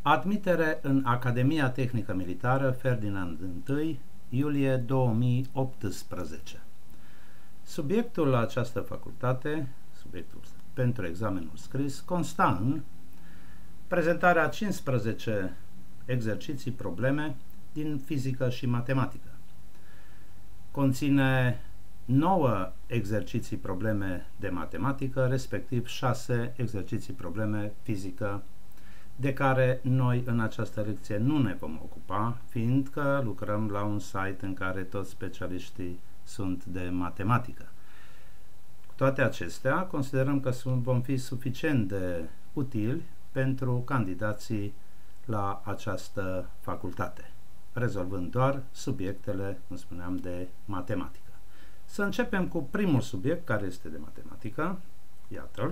Admitere în Academia Tehnică Militară Ferdinand I, iulie 2018. Subiectul la această facultate, subiectul pentru examenul scris, consta în prezentarea 15 exerciții probleme din fizică și matematică. Conține 9 exerciții probleme de matematică, respectiv 6 exerciții probleme fizică, de care noi în această lecție nu ne vom ocupa, fiindcă lucrăm la un site în care toți specialiștii sunt de matematică. Cu toate acestea, considerăm că vom fi suficient de utili pentru candidații la această facultate, rezolvând doar subiectele, cum spuneam, de matematică. Să începem cu primul subiect, care este de matematică. Iată-l.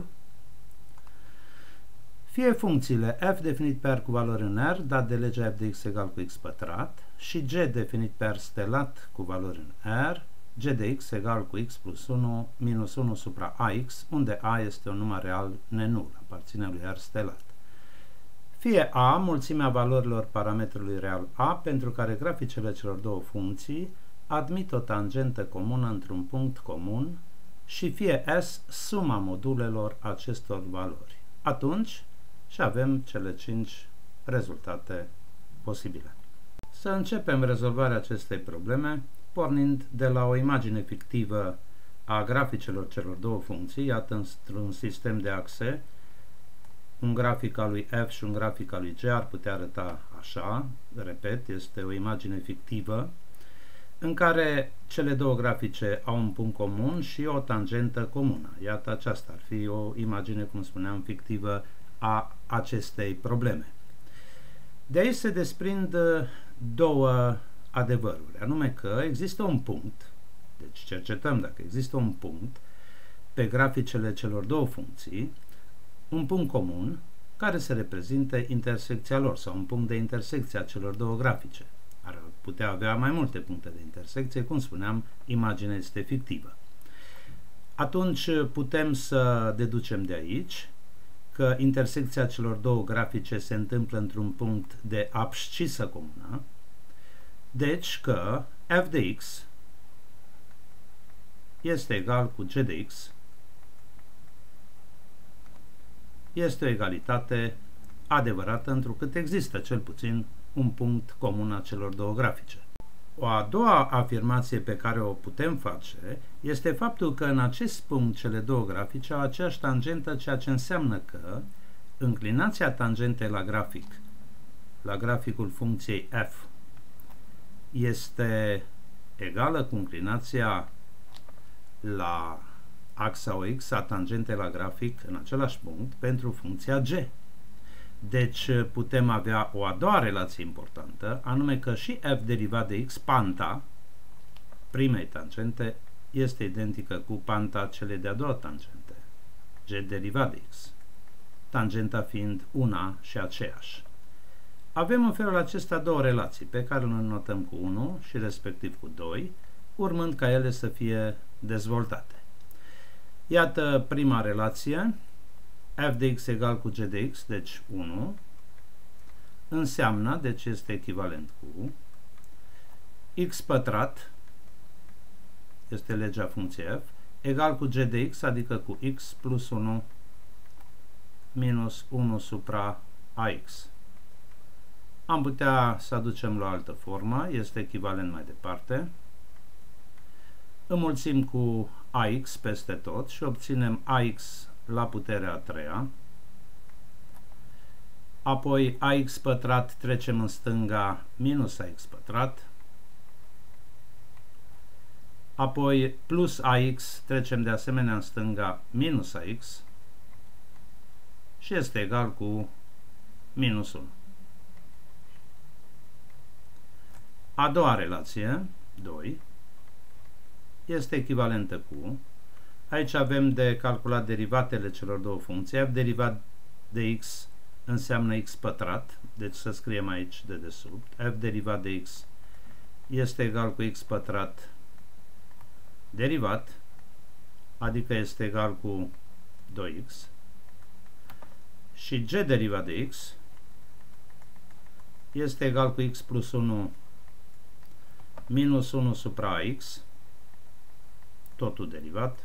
Fie funcțiile f definit pe r cu valori în r, dat de legea f de x egal cu x pătrat, și g definit pe r stelat cu valori în r, g de x egal cu x plus 1 minus 1 supra ax, unde a este un număr real nenul, aparține lui r stelat. Fie a mulțimea valorilor parametrului real a, pentru care graficele celor două funcții admit o tangentă comună într-un punct comun, și fie s suma modulelor acestor valori. Atunci și avem cele 5 rezultate posibile. Să începem rezolvarea acestei probleme pornind de la o imagine fictivă a graficelor celor două funcții. Iată, într-un sistem de axe, un grafic al lui f și un grafic al lui g ar putea arăta așa. Repet, este o imagine fictivă în care cele două grafice au un punct comun și o tangentă comună. Iată, aceasta ar fi o imagine, cum spuneam, fictivă a acestei probleme. De aici se desprind două adevăruri, anume că există un punct, deci cercetăm dacă există un punct pe graficele celor două funcții, un punct comun care se reprezintă intersecția lor sau un punct de intersecție a celor două grafice. Ar putea avea mai multe puncte de intersecție, cum spuneam, imaginea este fictivă. Atunci putem să deducem de aici că intersecția celor două grafice se întâmplă într-un punct de abscisă comună, deci că f de x este egal cu g de x este o egalitate adevărată, întrucât există cel puțin un punct comun a celor două grafice. O a doua afirmație pe care o putem face este faptul că în acest punct cele două grafice au aceeași tangentă, ceea ce înseamnă că înclinația tangentei la graficul funcției f este egală cu înclinația la axa OX a tangentei la grafic în același punct pentru funcția g. Deci putem avea o a doua relație importantă, anume că și f derivat de x, panta primei tangente, este identică cu panta celei de-a doua tangente, g derivat de x, tangenta fiind una și aceeași. Avem în felul acesta două relații pe care le notăm cu 1 și respectiv cu 2, urmând ca ele să fie dezvoltate. Iată prima relație, f de x egal cu g de x, deci 1, înseamnă, deci este echivalent cu x pătrat, este legea funcției f, egal cu g de x, adică cu x plus 1 minus 1 supra ax. Am putea să aducem la o altă formă, este echivalent mai departe. Înmulțim cu ax peste tot și obținem ax la puterea a treia. Apoi ax pătrat trecem în stânga minus ax pătrat. Apoi plus ax trecem de asemenea în stânga minus ax și este egal cu minus 1. A doua relație, 2, este echivalentă cu, aici avem de calculat derivatele celor două funcții, f derivat de x înseamnă x pătrat, deci să scriem aici de desubt, f derivat de x este egal cu x pătrat derivat, adică este egal cu 2x, și g derivat de x este egal cu x plus 1 minus 1 supra x, totul derivat,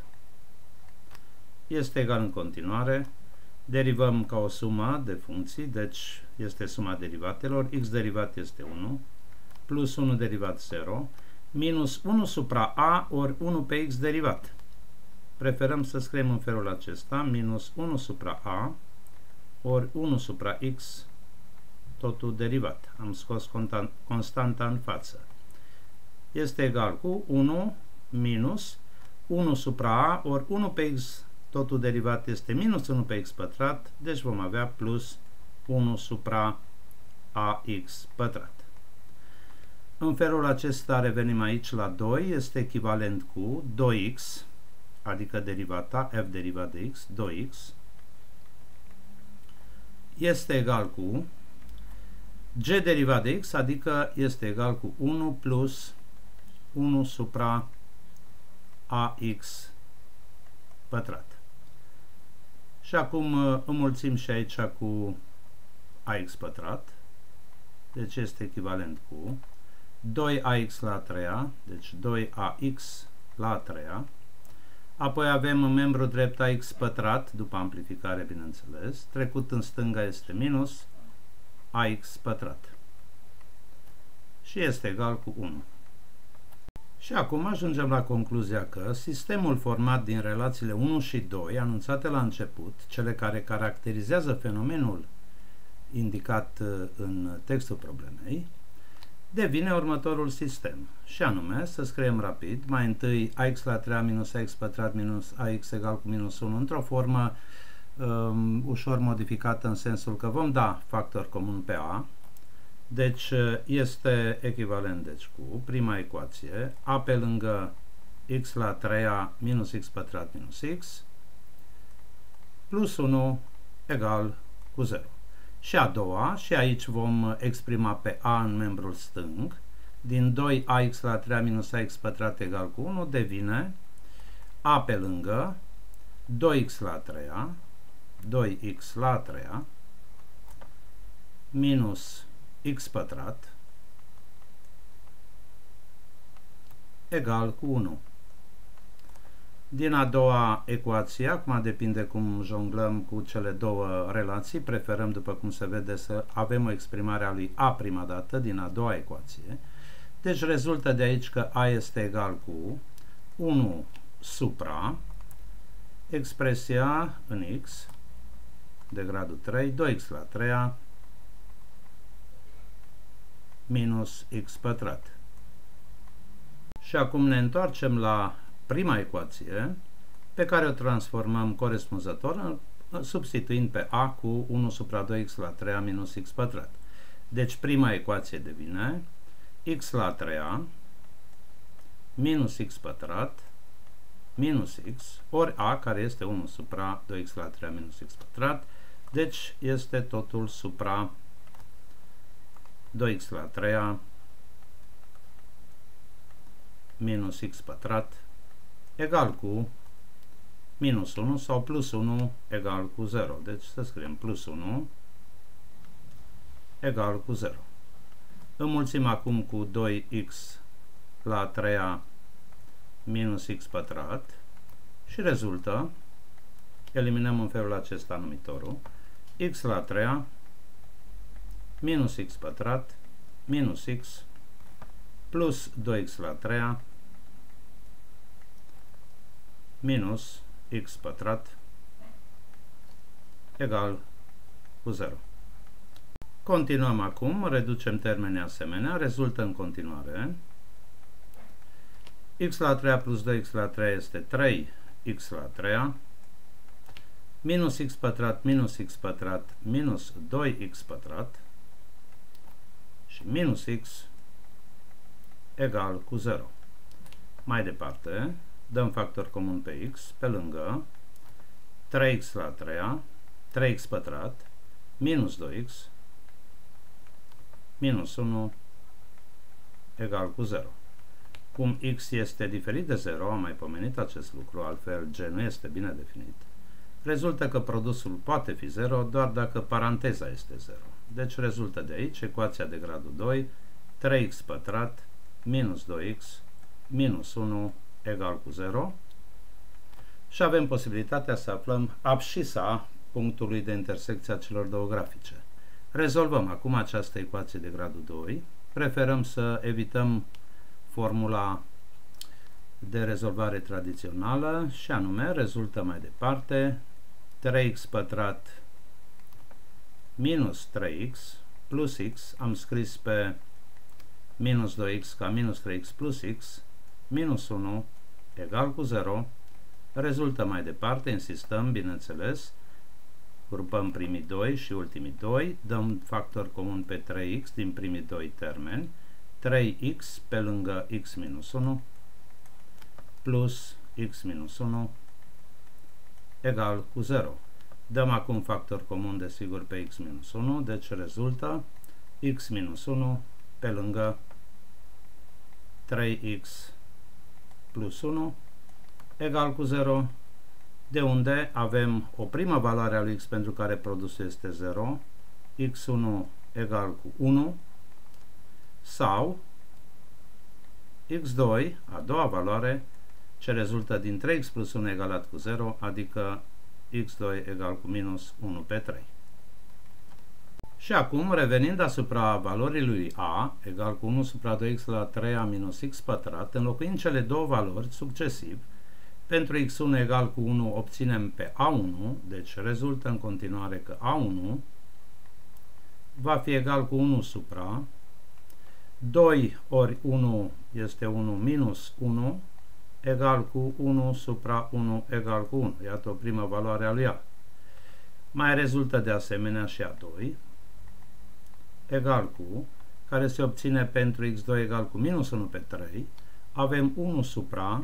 este egal în continuare, derivăm ca o sumă de funcții, deci este suma derivatelor, x derivat este 1, plus 1 derivat 0, minus 1 supra a ori 1 pe x derivat. Preferăm să scriem în felul acesta, minus 1 supra a ori 1 supra x, totul derivat. Am scos constanta în față. Este egal cu 1 minus 1 supra a ori 1 pe x, totul derivat este minus 1 pe x pătrat, deci vom avea plus 1 supra ax pătrat. În felul acesta revenim aici la 2, este echivalent cu 2x, adică derivata, f derivat de x, 2x, este egal cu g derivat de x, adică este egal cu 1 plus 1 supra ax pătrat. Și acum înmulțim și aici cu ax pătrat, deci este echivalent cu 2ax la 3-a, deci 2ax la 3-a. Apoi avem în membru drept ax pătrat, după amplificare, bineînțeles. Trecut în stânga este minus ax pătrat. Și este egal cu 1. Și acum ajungem la concluzia că sistemul format din relațiile 1 și 2, anunțate la început, cele care caracterizează fenomenul indicat în textul problemei, devine următorul sistem. Și anume, să scriem rapid, mai întâi ax la 3 minus ax pătrat minus ax egal cu minus 1, într-o formă ușor modificată în sensul că vom da factor comun pe a. Deci este echivalent cu prima ecuație, a pe lângă x la 3-a minus x pătrat minus x plus 1 egal cu 0. Și a doua, și aici vom exprima pe a în membrul stâng, din 2ax la 3 minus ax pătrat egal cu 1 devine a pe lângă 2x la 3-a, 2x la 3-a minus x pătrat egal cu 1. Din a doua ecuație, acum depinde cum jonglăm cu cele două relații, preferăm, după cum se vede, să avem o exprimare a lui a prima dată din a doua ecuație. Deci rezultă de aici că a este egal cu 1 supra expresia în x de gradul 3, 2x la 3 minus x pătrat. Și acum ne întoarcem la prima ecuație, pe care o transformăm corespunzător, substituind pe a cu 1 supra 2x la 3 minus x pătrat. Deci prima ecuație devine x la 3 minus x pătrat minus x ori a, care este 1 supra 2x la 3 minus x pătrat, deci este totul supra 2x la 3 minus x pătrat egal cu minus 1 sau plus 1 egal cu 0. Deci să scriem plus 1 egal cu 0. Înmulțim acum cu 2x la 3 minus x pătrat și rezultă, eliminăm în felul acesta numitorul, x la 3 minus x pătrat minus x plus 2x la 3 minus x pătrat egal cu 0. Continuăm acum, reducem termenii asemenea, rezultă în continuare x la 3 plus 2x la 3 este 3x la 3 minus x pătrat minus 2x pătrat și minus x egal cu 0. Mai departe, dăm factor comun pe x, pe lângă 3x la 3, 3x pătrat, minus 2x, minus 1, egal cu 0. Cum x este diferit de 0, am mai pomenit acest lucru, altfel g nu este bine definit, rezultă că produsul poate fi 0 doar dacă paranteza este 0. Deci rezultă de aici ecuația de gradul 2, 3x pătrat minus 2x minus 1 egal cu 0 și avem posibilitatea să aflăm abscisa punctului de intersecție a celor două grafice. Rezolvăm acum această ecuație de gradul 2. Preferăm să evităm formula de rezolvare tradițională și anume rezultă mai departe 3x pătrat minus 3x plus x, am scris pe minus 2x ca minus 3x plus x minus 1 egal cu 0, rezultă mai departe, insistăm, bineînțeles, grupăm primii 2 și ultimii 2, dăm factor comun pe 3x din primii 2 termeni, 3x pe lângă x minus 1 plus x minus 1 egal cu 0. Dăm acum factor comun, desigur, pe x minus 1, deci rezultă x minus 1 pe lângă 3x plus 1 egal cu 0, de unde avem o primă valoare a lui x pentru care produsul este 0, x1 egal cu 1, sau x2, a doua valoare, ce rezultă din 3x plus 1 egalat cu 0, adică x2 egal cu minus 1 pe 3. Și acum, revenind asupra valorii lui a, egal cu 1 supra 2x la 3a minus x pătrat, înlocuind cele două valori succesiv, pentru x1 egal cu 1 obținem pe a1, deci rezultă în continuare că a1 va fi egal cu 1 supra 2 ori 1 este 1 minus 1 egal cu 1 supra 1 egal cu 1. Iată o primă valoare a lui a. Mai rezultă de asemenea și a2 egal cu, care se obține pentru x2 egal cu minus 1 pe 3, avem 1 supra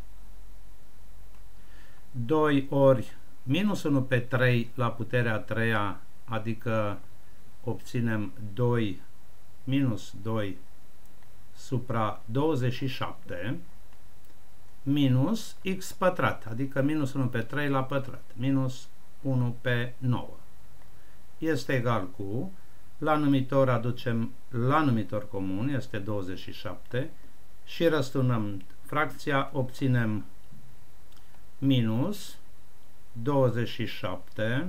2 ori minus 1 pe 3 la puterea a treia, adică obținem 2 minus 2 supra 27 minus x pătrat, adică minus 1 pe 3 la pătrat, minus 1 pe 9. Este egal cu, la numitor aducem la numitor comun, este 27, și răsturnăm fracția, obținem minus 27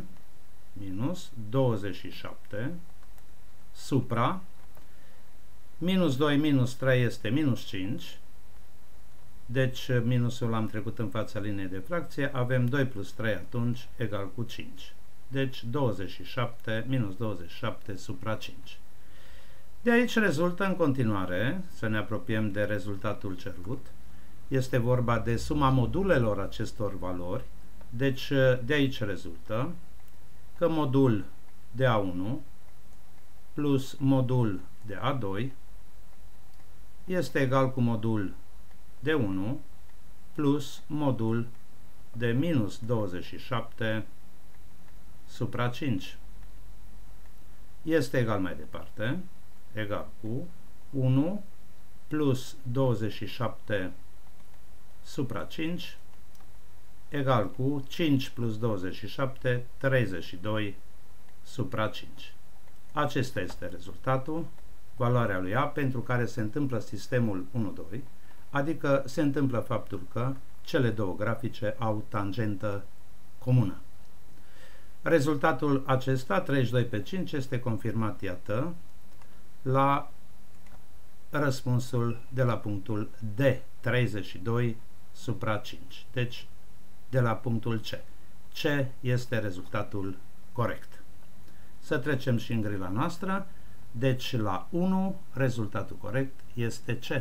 supra minus 2 minus 3 este minus 5, deci minusul l-am trecut în fața liniei de fracție, avem 2 plus 3 atunci egal cu 5. Deci 27 minus 27 supra 5. De aici rezultă în continuare, să ne apropiem de rezultatul cerut, este vorba de suma modulelor acestor valori, deci de aici rezultă că modul de A1 plus modul de A2 este egal cu modul de 1 plus modul de minus 27 supra 5. Este egal mai departe, egal cu 1 plus 27 supra 5 egal cu 5 plus 27, 32 supra 5. Acesta este rezultatul, valoarea lui a, pentru care se întâmplă sistemul 1-2, adică se întâmplă faptul că cele două grafice au tangentă comună. Rezultatul acesta, 32 pe 5, este confirmat, iată, la răspunsul de la punctul D, 32 supra 5. Deci, de la punctul C. C este rezultatul corect. Să trecem și în grila noastră. Deci, la 1, rezultatul corect este C.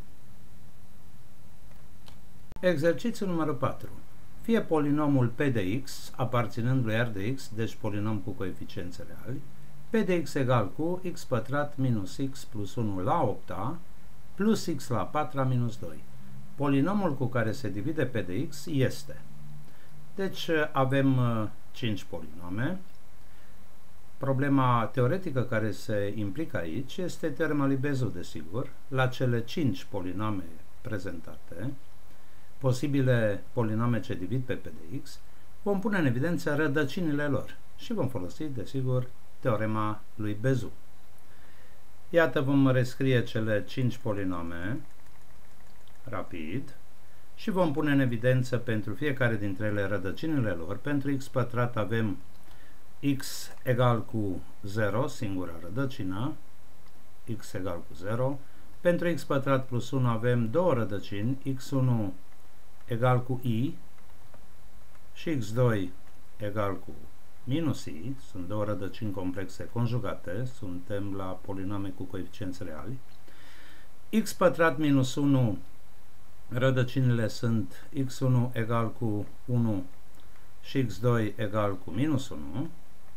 Exercițiul numărul 4. Fie polinomul p de x, aparținând lui R de x, deci polinom cu coeficienți reali, p de x egal cu x pătrat minus x plus 1 la 8-a plus x la 4 minus 2. Polinomul cu care se divide p de x este. Deci avem 5 polinome. Problema teoretică care se implică aici este teorema lui Bézout, desigur. La cele 5 polinome prezentate, posibile polinome ce divid pe p de x, vom pune în evidență rădăcinile lor și vom folosi, desigur, teorema lui Bezout. Iată, vom rescrie cele 5 polinome rapid și vom pune în evidență pentru fiecare dintre ele rădăcinile lor. Pentru x pătrat avem x egal cu 0, singura rădăcină, x egal cu 0. Pentru x pătrat plus 1 avem două rădăcini, x1 egal cu i și x2 egal cu minus i, sunt două rădăcini complexe conjugate, suntem la polinome cu coeficienți reali. X pătrat minus 1, rădăcinile sunt x1 egal cu 1 și x2 egal cu minus 1.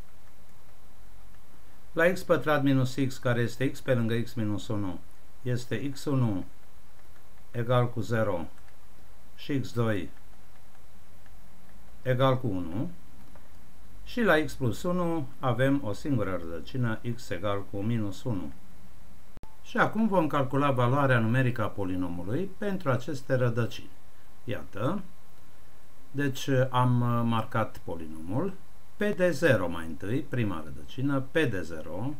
La x pătrat minus x, care este x pe lângă x minus 1, este x1 egal cu 0 și x2 egal cu 1. Și la x plus 1 avem o singură rădăcină, x egal cu minus 1. Și acum vom calcula valoarea numerică a polinomului pentru aceste rădăcini. Iată, deci am marcat polinomul. P de 0 mai întâi, prima rădăcină, P de 0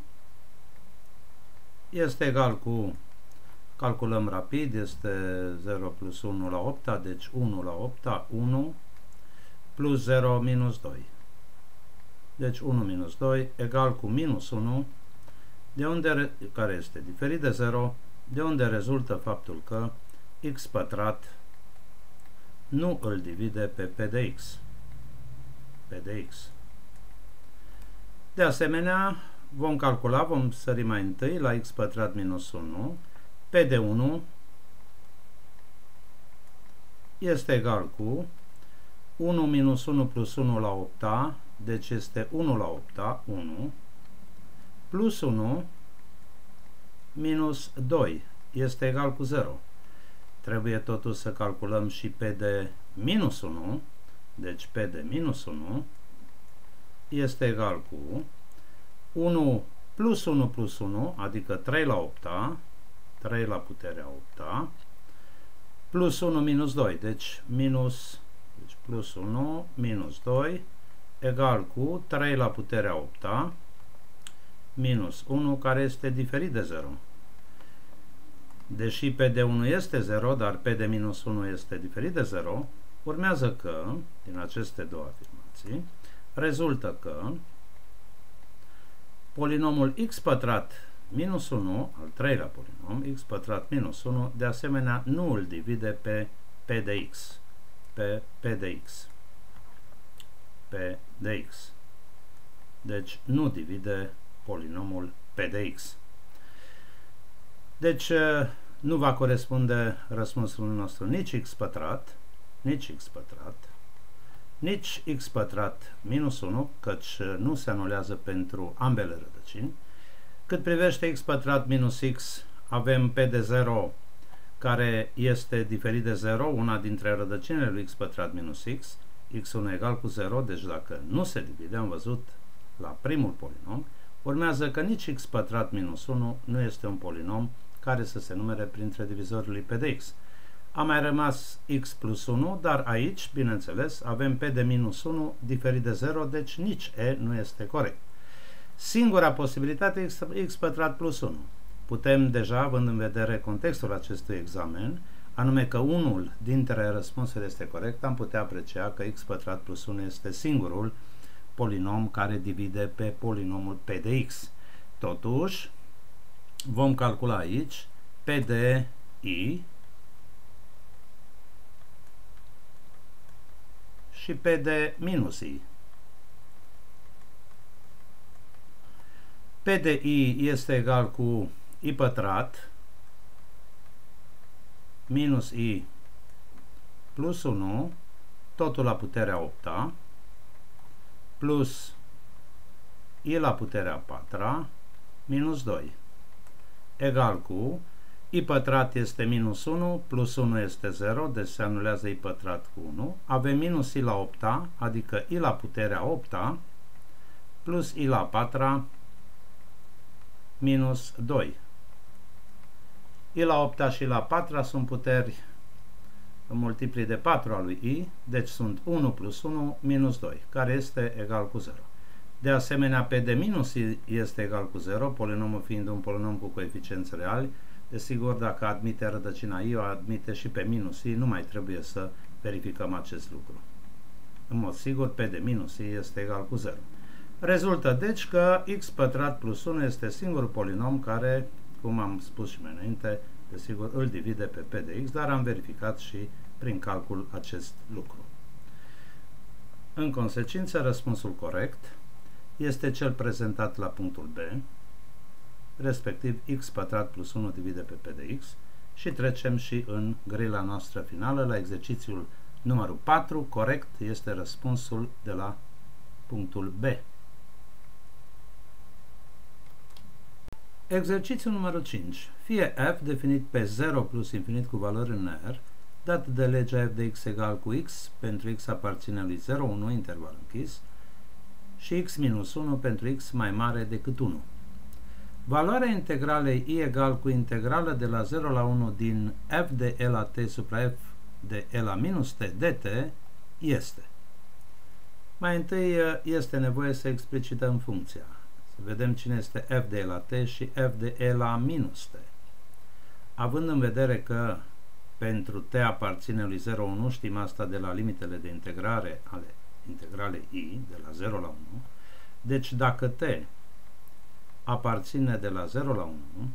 este egal cu, calculăm rapid, este 0 plus 1 la 8, deci 1 la 8, 1 plus 0 minus 2. Deci 1 minus 2 egal cu minus 1, care este diferit de 0, de unde rezultă faptul că x pătrat nu îl divide pe p de x. P de x. De asemenea, vom calcula, vom sări mai întâi la x pătrat minus 1, p de 1 este egal cu 1 minus 1 plus 1 la 8, deci este 1 la 8, 1, plus 1 minus 2 este egal cu 0. Trebuie totuși să calculăm și p de minus 1, deci p de minus 1 este egal cu 1 plus 1 plus 1, adică 3 la 8, 3 la puterea 8, plus 1 minus 2, deci plus 1 minus 2 egal cu 3 la puterea 8 minus 1, care este diferit de 0. Deși p de 1 este 0, dar p de minus 1 este diferit de 0, urmează că, din aceste două afirmații, rezultă că polinomul x pătrat minus 1, al treilea polinom, x pătrat minus 1, de asemenea nu îl divide pe p de x. Pe p de x. P de x. Deci nu divide polinomul p de x. Deci nu va corespunde răspunsul nostru nici x pătrat, nici x pătrat, nici x pătrat minus 1, căci nu se anulează pentru ambele rădăcini. Cât privește x pătrat minus x, avem p de 0, care este diferit de 0, una dintre rădăcinile lui x pătrat minus x, x1 egal cu 0, deci dacă nu se divide, am văzut la primul polinom, urmează că nici x pătrat minus 1 nu este un polinom care să se numere printre divizorii lui p de x. A mai rămas x plus 1, dar aici, bineînțeles, avem p de minus 1 diferit de 0, deci nici e nu este corect. Singura posibilitate x pătrat plus 1. Putem deja, având în vedere contextul acestui examen, anume că unul dintre răspunsuri este corect, am putea aprecia că x pătrat plus 1 este singurul polinom care divide pe polinomul p de x. Totuși, vom calcula aici p de i și p de minus i. P de i este egal cu i pătrat minus i plus 1, totul la puterea 8 plus i la puterea 4 minus 2 egal cu i pătrat este minus 1 plus 1 este 0, deci se anulează i pătrat cu 1. Avem minus i la 8, adică i la puterea 8 plus i la 4 minus 2. I la 8 și la 4 sunt puteri multipli de 4 a lui i, deci sunt 1 plus 1 minus 2, care este egal cu 0. De asemenea, p de minus i este egal cu 0, polinomul fiind un polinom cu coeficienți reali. Desigur, dacă admite rădăcina i, o admite și pe minus i, nu mai trebuie să verificăm acest lucru. În mod sigur, p de minus i este egal cu 0. Rezultă deci că x pătrat plus 1 este singurul polinom care, cum am spus și mai înainte, desigur îl divide pe p de x, dar am verificat și prin calcul acest lucru. În consecință, răspunsul corect este cel prezentat la punctul B, respectiv x pătrat plus 1 divide pe p de x, și trecem și în grila noastră finală la exercițiul numărul 4. Corect este răspunsul de la punctul B. Exercițiul numărul 5. Fie f definit pe 0 plus infinit cu valori în R, dat de legea f de x egal cu x, pentru x aparține lui 0, 1, interval închis, și x minus 1 pentru x mai mare decât 1. Valoarea integralei i egal cu integrală de la 0 la 1 din f de e la t supra f de e la minus t dt este. Mai întâi este nevoie să explicităm funcția. Să vedem cine este f de e la t și f de e la minus t. Având în vedere că pentru t aparține lui 0, 1, știm asta de la limitele de integrare ale integralei i, de la 0 la 1. Deci dacă t aparține de la 0 la 1,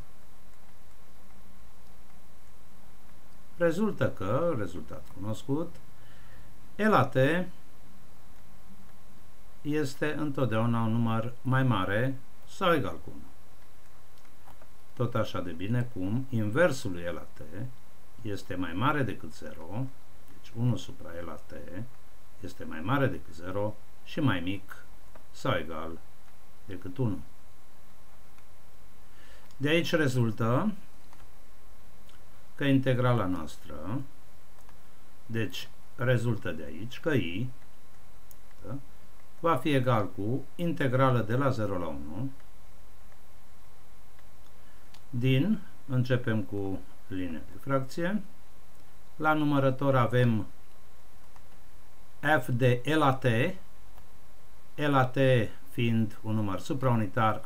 rezultă că, rezultat cunoscut, e la t este întotdeauna un număr mai mare sau egal cu 1. Tot așa de bine cum inversul lui e la t este mai mare decât 0, deci 1 supra e la t este mai mare decât 0 și mai mic sau egal decât 1. De aici rezultă că integrala noastră, deci rezultă de aici că i va fi egal cu integrală de la 0 la 1 din, începem cu linia de fracție, la numărător avem f de e la t, e la t fiind un număr supraunitar,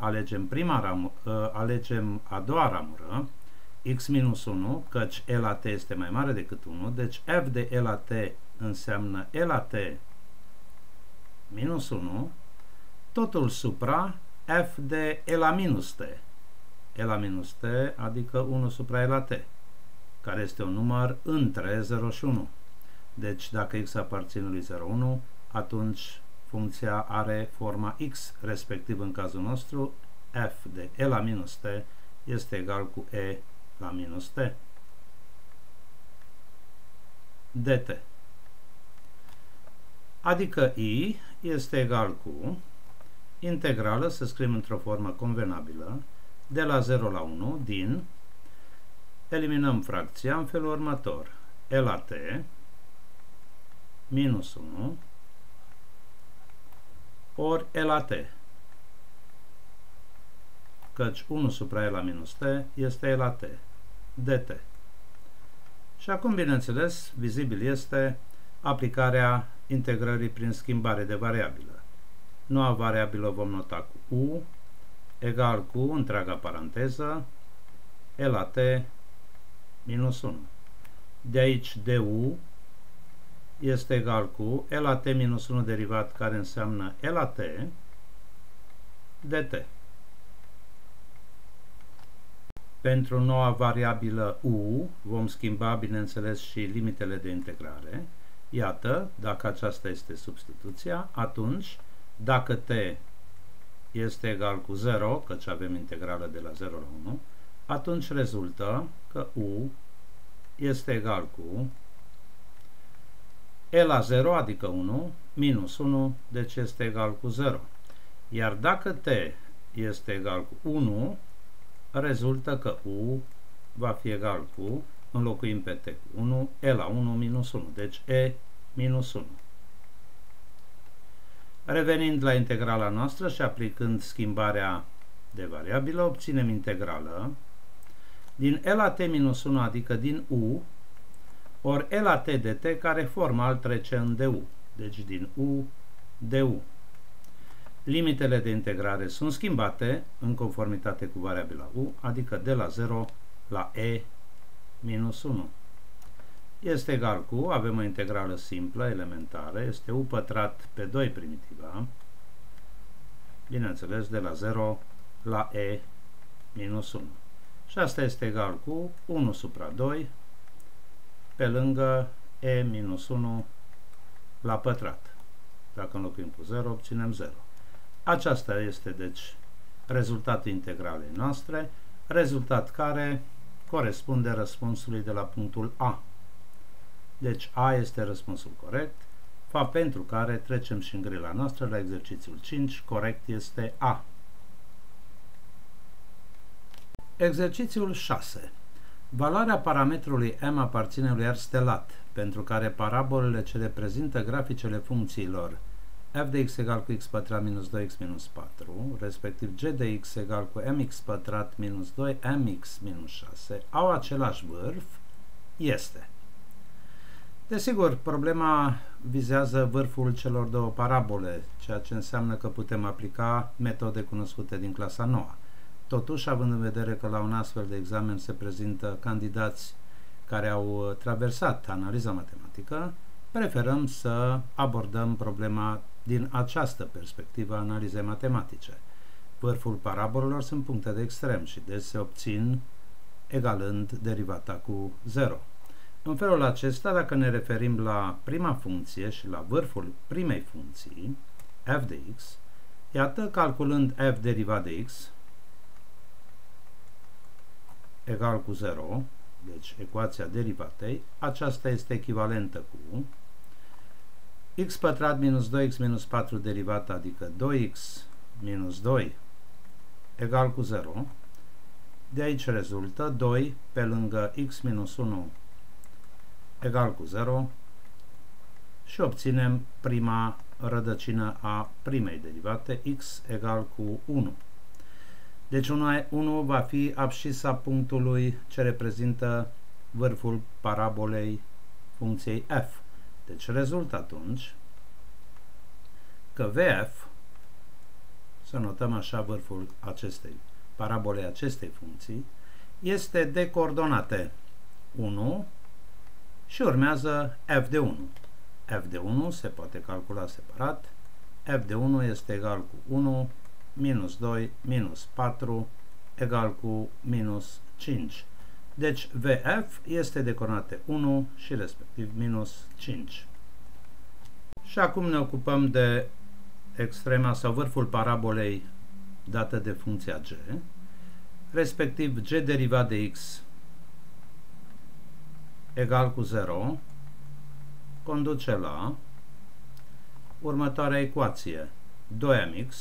alegem a doua ramură, x minus 1, căci e la t este mai mare decât 1, deci f de e la t înseamnă e la t minus 1, totul supra f de e la minus t. E la minus t, adică 1 supra e la t, care este un număr între 0 și 1. Deci dacă x aparține lui 0, 1, atunci funcția are forma x, respectiv în cazul nostru f de e la minus t este egal cu e la minus t dt. Adică i este egal cu integrală, să scriem într-o formă convenabilă, de la 0 la 1 din, eliminăm fracția în felul următor, e la t minus 1 ori e la t, căci 1 supra e la minus t este e la t dt. Și acum, bineînțeles, vizibil este aplicarea integrării prin schimbare de variabilă. Noua variabilă vom nota cu u egal cu întreaga paranteză e la t minus 1. De aici du este egal cu e la t minus 1 derivat, care înseamnă e la t dt. Pentru noua variabilă u vom schimba, bineînțeles, și limitele de integrare. Iată, dacă aceasta este substituția, atunci, dacă t este egal cu 0, căci avem integrală de la 0 la 1, atunci rezultă că u este egal cu e la 0, adică 1, minus 1, deci este egal cu 0. Iar dacă t este egal cu 1, rezultă că u va fi egal cu, înlocuim pe t cu 1, e la 1 minus 1, deci e minus 1. Revenind la integrala noastră și aplicând schimbarea de variabilă, obținem integrală din e la t minus 1, adică din u, ori e la t dt, care formal trece în du, deci din u du. Limitele de integrare sunt schimbate în conformitate cu variabila u, adică de la 0 la e minus 1. Este egal cu, avem o integrală simplă, elementară, este u pătrat pe 2 primitiva, bineînțeles de la 0 la e minus 1. Și asta este egal cu 1 supra 2 pe lângă e minus 1 la pătrat. Dacă înlocuim cu 0, obținem 0. Aceasta este, deci, rezultatul integralei noastre, rezultat care corespunde răspunsului de la punctul A. Deci A este răspunsul corect, fapt pentru care trecem și în grila noastră la exercițiul 5, corect este A. Exercițiul 6. Valoarea parametrului m aparține lui R stelat, pentru care parabolele ce reprezintă graficele funcțiilor f de x egal cu x pătrat minus 2x minus 4, respectiv g de x egal cu mx pătrat minus 2mx minus 6, au același vârf, este. Desigur, problema vizează vârful celor două parabole, ceea ce înseamnă că putem aplica metode cunoscute din clasa 9. Totuși, având în vedere că la un astfel de examen se prezintă candidați care au traversat analiza matematică, preferăm să abordăm problema din această perspectivă a analizei matematice. Vârful parabolelor sunt puncte de extrem și deci se obțin egalând derivata cu 0. În felul acesta, dacă ne referim la prima funcție și la vârful primei funcții, f de x, iată, calculând f derivat de x egal cu 0, deci ecuația derivatei, aceasta este echivalentă cu x pătrat minus 2x minus 4 derivată, adică 2x minus 2 egal cu 0. De aici rezultă 2 pe lângă x minus 1 egal cu 0 și obținem prima rădăcină a primei derivate, x egal cu 1. Deci 1 va fi abscisa punctului ce reprezintă vârful parabolei funcției f. Deci rezultă atunci că VF, să notăm așa vârful parabolei acestei funcții, este de coordonate 1 și urmează f de 1. F de 1 se poate calcula separat. F de 1 este egal cu 1 minus 2 minus 4 egal cu minus 5. Deci VF este de coordonate 1 și respectiv minus 5. Și acum ne ocupăm de extrema sau vârful parabolei dată de funcția g, respectiv g derivat de x egal cu 0 conduce la următoarea ecuație: 2mx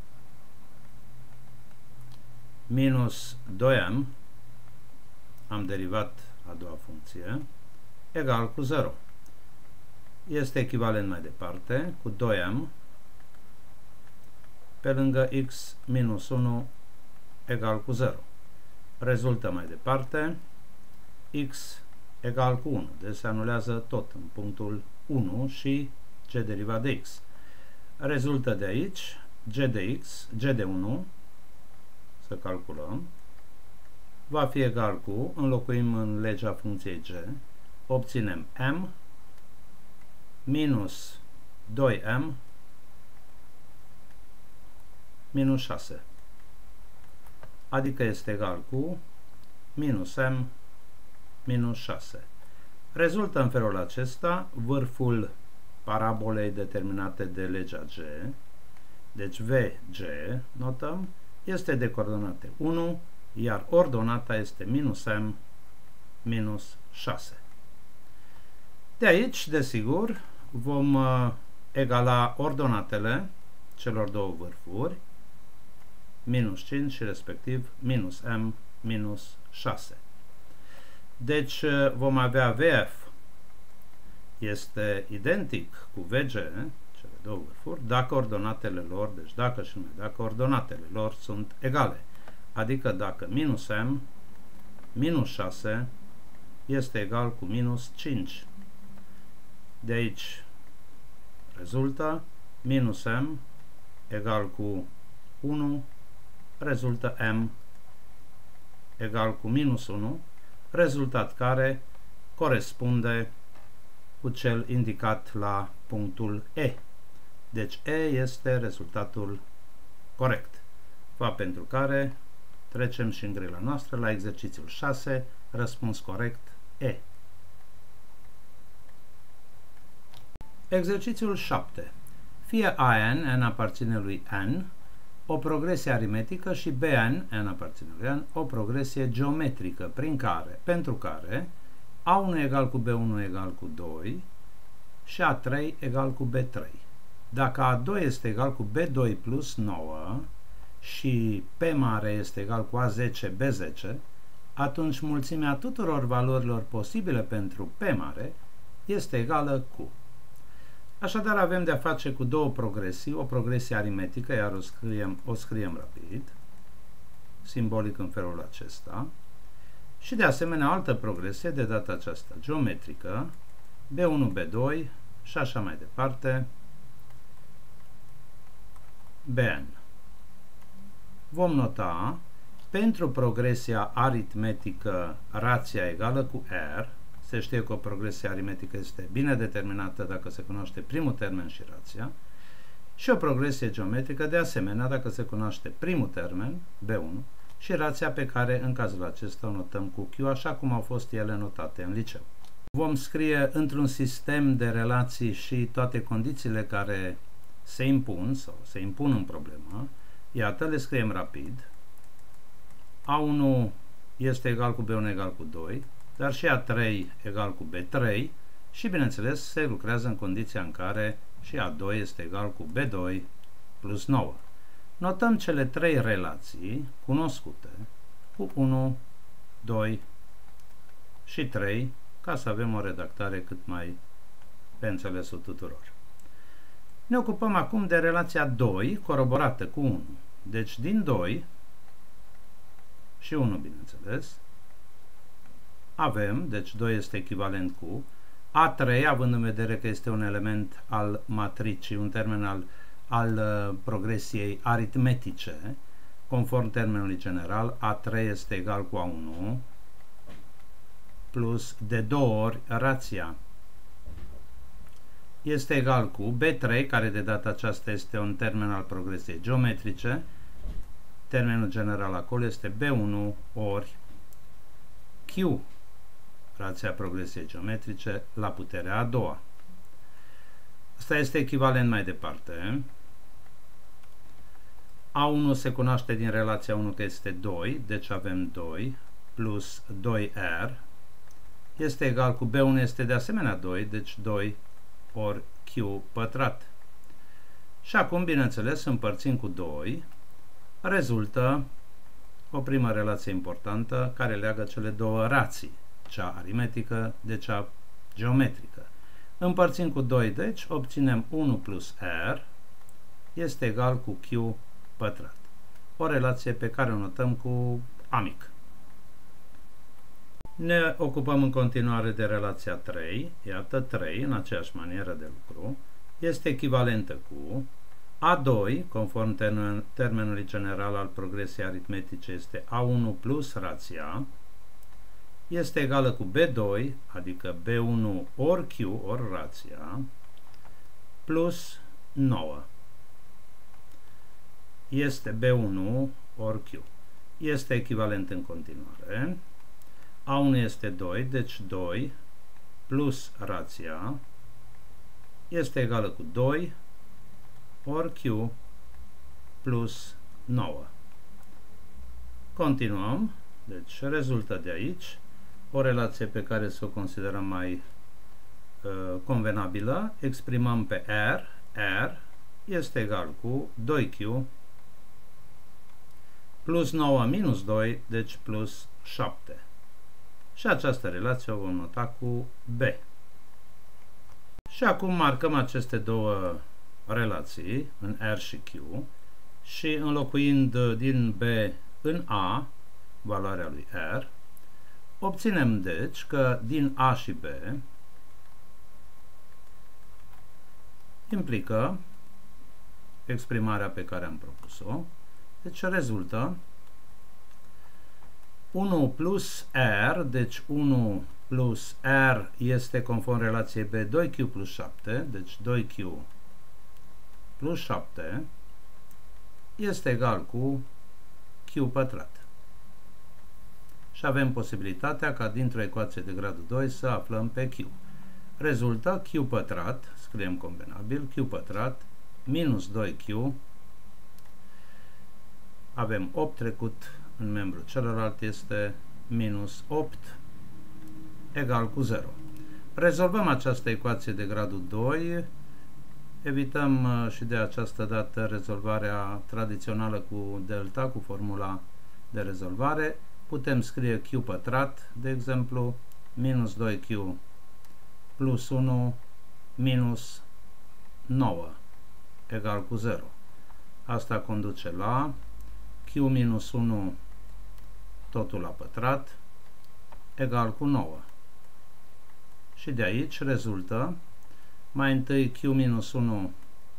minus 2m, am derivat a doua funcție, egal cu 0. Este echivalent mai departe cu 2m pe lângă x minus 1 egal cu 0. Rezultă mai departe x egal cu 1. Deci se anulează tot în punctul 1 și g derivat de x. Rezultă de aici g de x, g de 1, să calculăm, va fi egal cu, înlocuim în legea funcției g, obținem m minus 2m minus 6, adică este egal cu minus m minus 6. Rezultă în felul acesta vârful parabolei determinate de legea g, deci VG, notăm, este de coordonate 1, iar ordonata este minus m minus 6. De aici, desigur, vom egala ordonatele celor două vârfuri, minus 5 și respectiv minus m minus 6. Deci vom avea VF este identic cu VG, cele două vârfuri, dacă ordonatele lor, deci dacă și numai dacă ordonatele lor sunt egale. Adică dacă minus m minus 6 este egal cu minus 5. De aici rezultă minus m egal cu 1, rezultă M egal cu minus 1, rezultat care corespunde cu cel indicat la punctul E. Deci E este rezultatul corect. Fapt pentru care trecem și în grila noastră la exercițiul 6, răspuns corect E. Exercițiul 7. Fie AN, n aparține lui N, o progresie aritmetică și BN, n aparține lui N, o progresie geometrică, pentru care A1 egal cu B1 egal cu 2 și A3 egal cu B3. Dacă A2 este egal cu B2 plus 9 și P mare este egal cu A10 B10, atunci mulțimea tuturor valorilor posibile pentru P mare este egală cu. Așadar avem de-a face cu două progresii, o progresie aritmetică, iar o scriem rapid, simbolic în felul acesta, și de asemenea o altă progresie, de data aceasta geometrică, B1, B2 și așa mai departe, BN. Vom nota, pentru progresia aritmetică rația egală cu R, se știe că o progresie aritmetică este bine determinată dacă se cunoaște primul termen și rația, și o progresie geometrică de asemenea dacă se cunoaște primul termen, B1, și rația pe care în cazul acesta o notăm cu Q, așa cum au fost ele notate în liceu. Vom scrie într-un sistem de relații și toate condițiile care se impun sau se impun în problemă. Iată, le scriem rapid. A1 este egal cu B1 egal cu 2, dar și A3 egal cu B3 și, bineînțeles, se lucrează în condiția în care și A2 este egal cu B2 plus 9. Notăm cele trei relații cunoscute cu 1, 2 și 3 ca să avem o redactare cât mai pe înțelesul tuturor. Ne ocupăm acum de relația 2 coroborată cu 1. Deci din 2 și 1, bineînțeles, avem, deci 2 este echivalent cu A3, având în vedere că este un element al matricii, un termen al progresiei aritmetice, conform termenului general, A3 este egal cu A1 plus de 2 ori rația. Este egal cu B3, care de data aceasta este un termen al progresiei geometrice. Termenul general acolo este B1 ori Q, rația progresiei geometrice, la puterea a doua. Asta este echivalent mai departe. A1 se cunoaște din relația 1 că este 2, deci avem 2 plus 2R este egal cu B1 este de asemenea 2, deci 2 ori Q pătrat. Și acum, bineînțeles, împărțim cu 2, rezultă o primă relație importantă care leagă cele două rații, cea aritmetică de cea geometrică. Împărțim cu 2, deci obținem 1 plus R este egal cu Q pătrat. O relație pe care o notăm cu A mic. Ne ocupăm în continuare de relația 3. Iată, 3, în aceeași manieră de lucru, este echivalentă cu A2, conform termenului general al progresiei aritmetice, este A1 plus rația, este egală cu B2, adică B1 ori Q ori rația, plus 9. Este B1 ori Q. Este echivalent în continuare. A1 este 2, deci 2 plus rația este egală cu 2 ori Q plus 9. Continuăm. Deci rezultă de aici o relație pe care să o considerăm mai convenabilă. Exprimăm pe R. R este egal cu 2Q plus 9 minus 2, deci plus 7. Și această relație o vom nota cu B. Și acum marcăm aceste două relații în R și Q și înlocuind din B în A valoarea lui R, obținem deci că din A și B implică exprimarea pe care am propus-o. Deci rezultă 1 plus R, deci 1 plus R este conform relației B 2Q plus 7, deci 2Q plus 7 este egal cu Q pătrat. Și avem posibilitatea ca dintr-o ecuație de gradul 2 să aflăm pe Q. Rezultă Q pătrat, scriem convenabil, Q pătrat minus 2Q, avem 8 trecut în membru celălalt, este minus 8 egal cu 0. Rezolvăm această ecuație de gradul 2, evităm și de această dată rezolvarea tradițională cu delta, cu formula de rezolvare. Putem scrie Q pătrat, de exemplu, minus 2Q plus 1 minus 9 egal cu 0. Asta conduce la Q minus 1 totul la pătrat egal cu 9. Și de aici rezultă mai întâi Q minus 1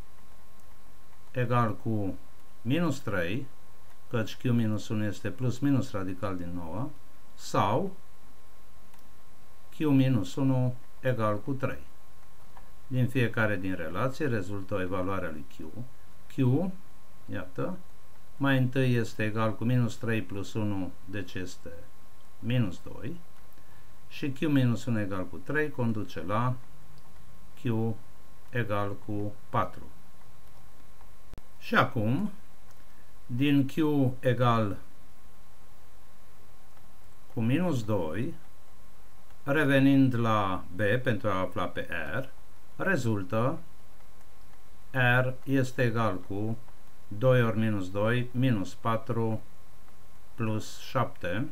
egal cu minus 3, căci Q minus 1 este plus minus radical din 9, sau Q minus 1 egal cu 3. Din fiecare din relații rezultă o evaluare a lui Q. Q, iată, mai întâi este egal cu minus 3 plus 1, deci este minus 2, și Q minus 1 egal cu 3 conduce la Q egal cu 4. Și acum, din Q egal cu minus 2, revenind la B pentru a afla pe R, rezultă R este egal cu 2 ori minus 2, minus 4 plus 7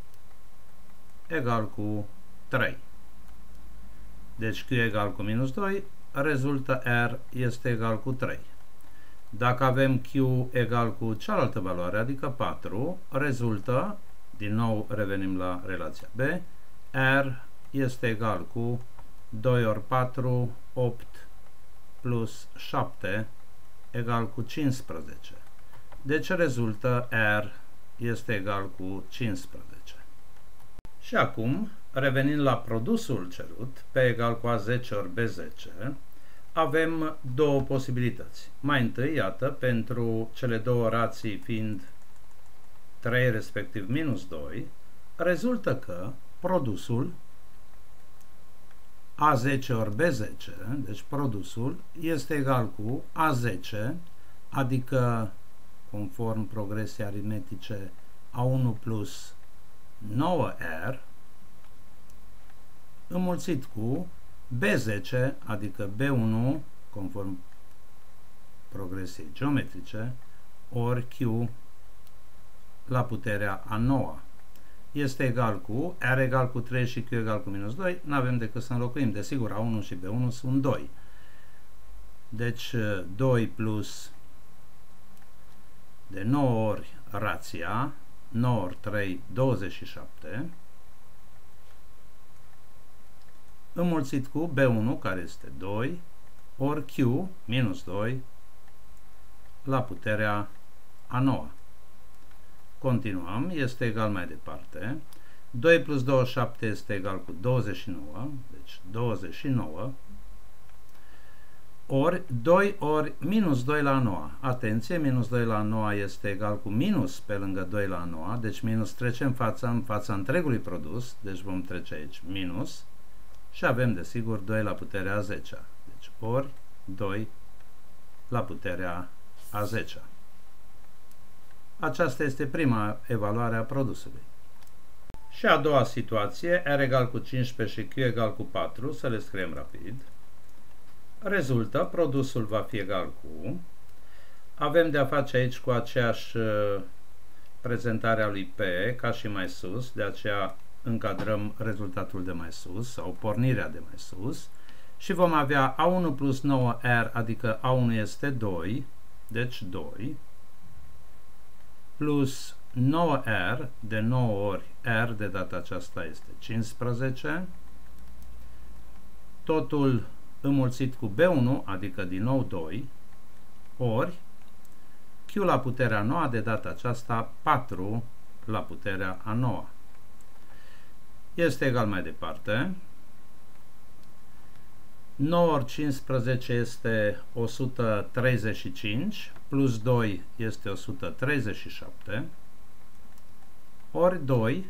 egal cu 3. Deci Q egal cu minus 2, rezultă R este egal cu 3. Dacă avem Q egal cu cealaltă valoare, adică 4, rezultă, din nou revenim la relația B, R este egal cu 2 ori 4, 8 plus 7 egal cu 15. Deci rezultă R este egal cu 15. Și acum, revenind la produsul cerut, P egal cu A10 ori B10, avem două posibilități. Mai întâi, iată, pentru cele două rații fiind 3 respectiv minus 2, rezultă că produsul A10 ori B10, deci produsul, este egal cu A10, adică, conform progresiei aritmetice, A1 plus 9R, înmulțit cu B10, adică B1, conform progresiei geometrice, ori Q la puterea a 9. Este egal cu R egal cu 3 și Q egal cu minus 2, nu avem decât să înlocuim. Desigur, A1 și B1 sunt 2. Deci 2 plus de 9 ori rația, 9 ori 3, 27, înmulțit cu B1, care este 2, ori Q, minus 2, la puterea a 9. Continuăm, este egal mai departe. 2 plus 27 este egal cu 29, deci 29, ori 2 ori minus 2 la 9. Atenție, minus 2 la 9 este egal cu minus pe lângă 2 la 9, deci minus trece în fața întregului produs, deci vom trece aici minus și avem desigur 2 la puterea a 10, deci ori 2 la puterea a 10. Aceasta este prima evaluare a produsului. Și a doua situație, R egal cu 15 și Q egal cu 4, să le scriem rapid. Rezultă, produsul va fi egal cu, avem de a face aici cu aceeași prezentare a lui P ca și mai sus, de aceea încadrăm rezultatul de mai sus sau pornirea de mai sus și vom avea A1 plus 9R, adică A1 este 2, deci 2, plus 9R, de 9 ori R, de data aceasta este 15, totul înmulțit cu B1, adică din nou 2, ori Q la puterea a noua, de data aceasta 4 la puterea a noua. Este egal mai departe. 9 ori 15 este 135, plus 2 este 137, ori 2,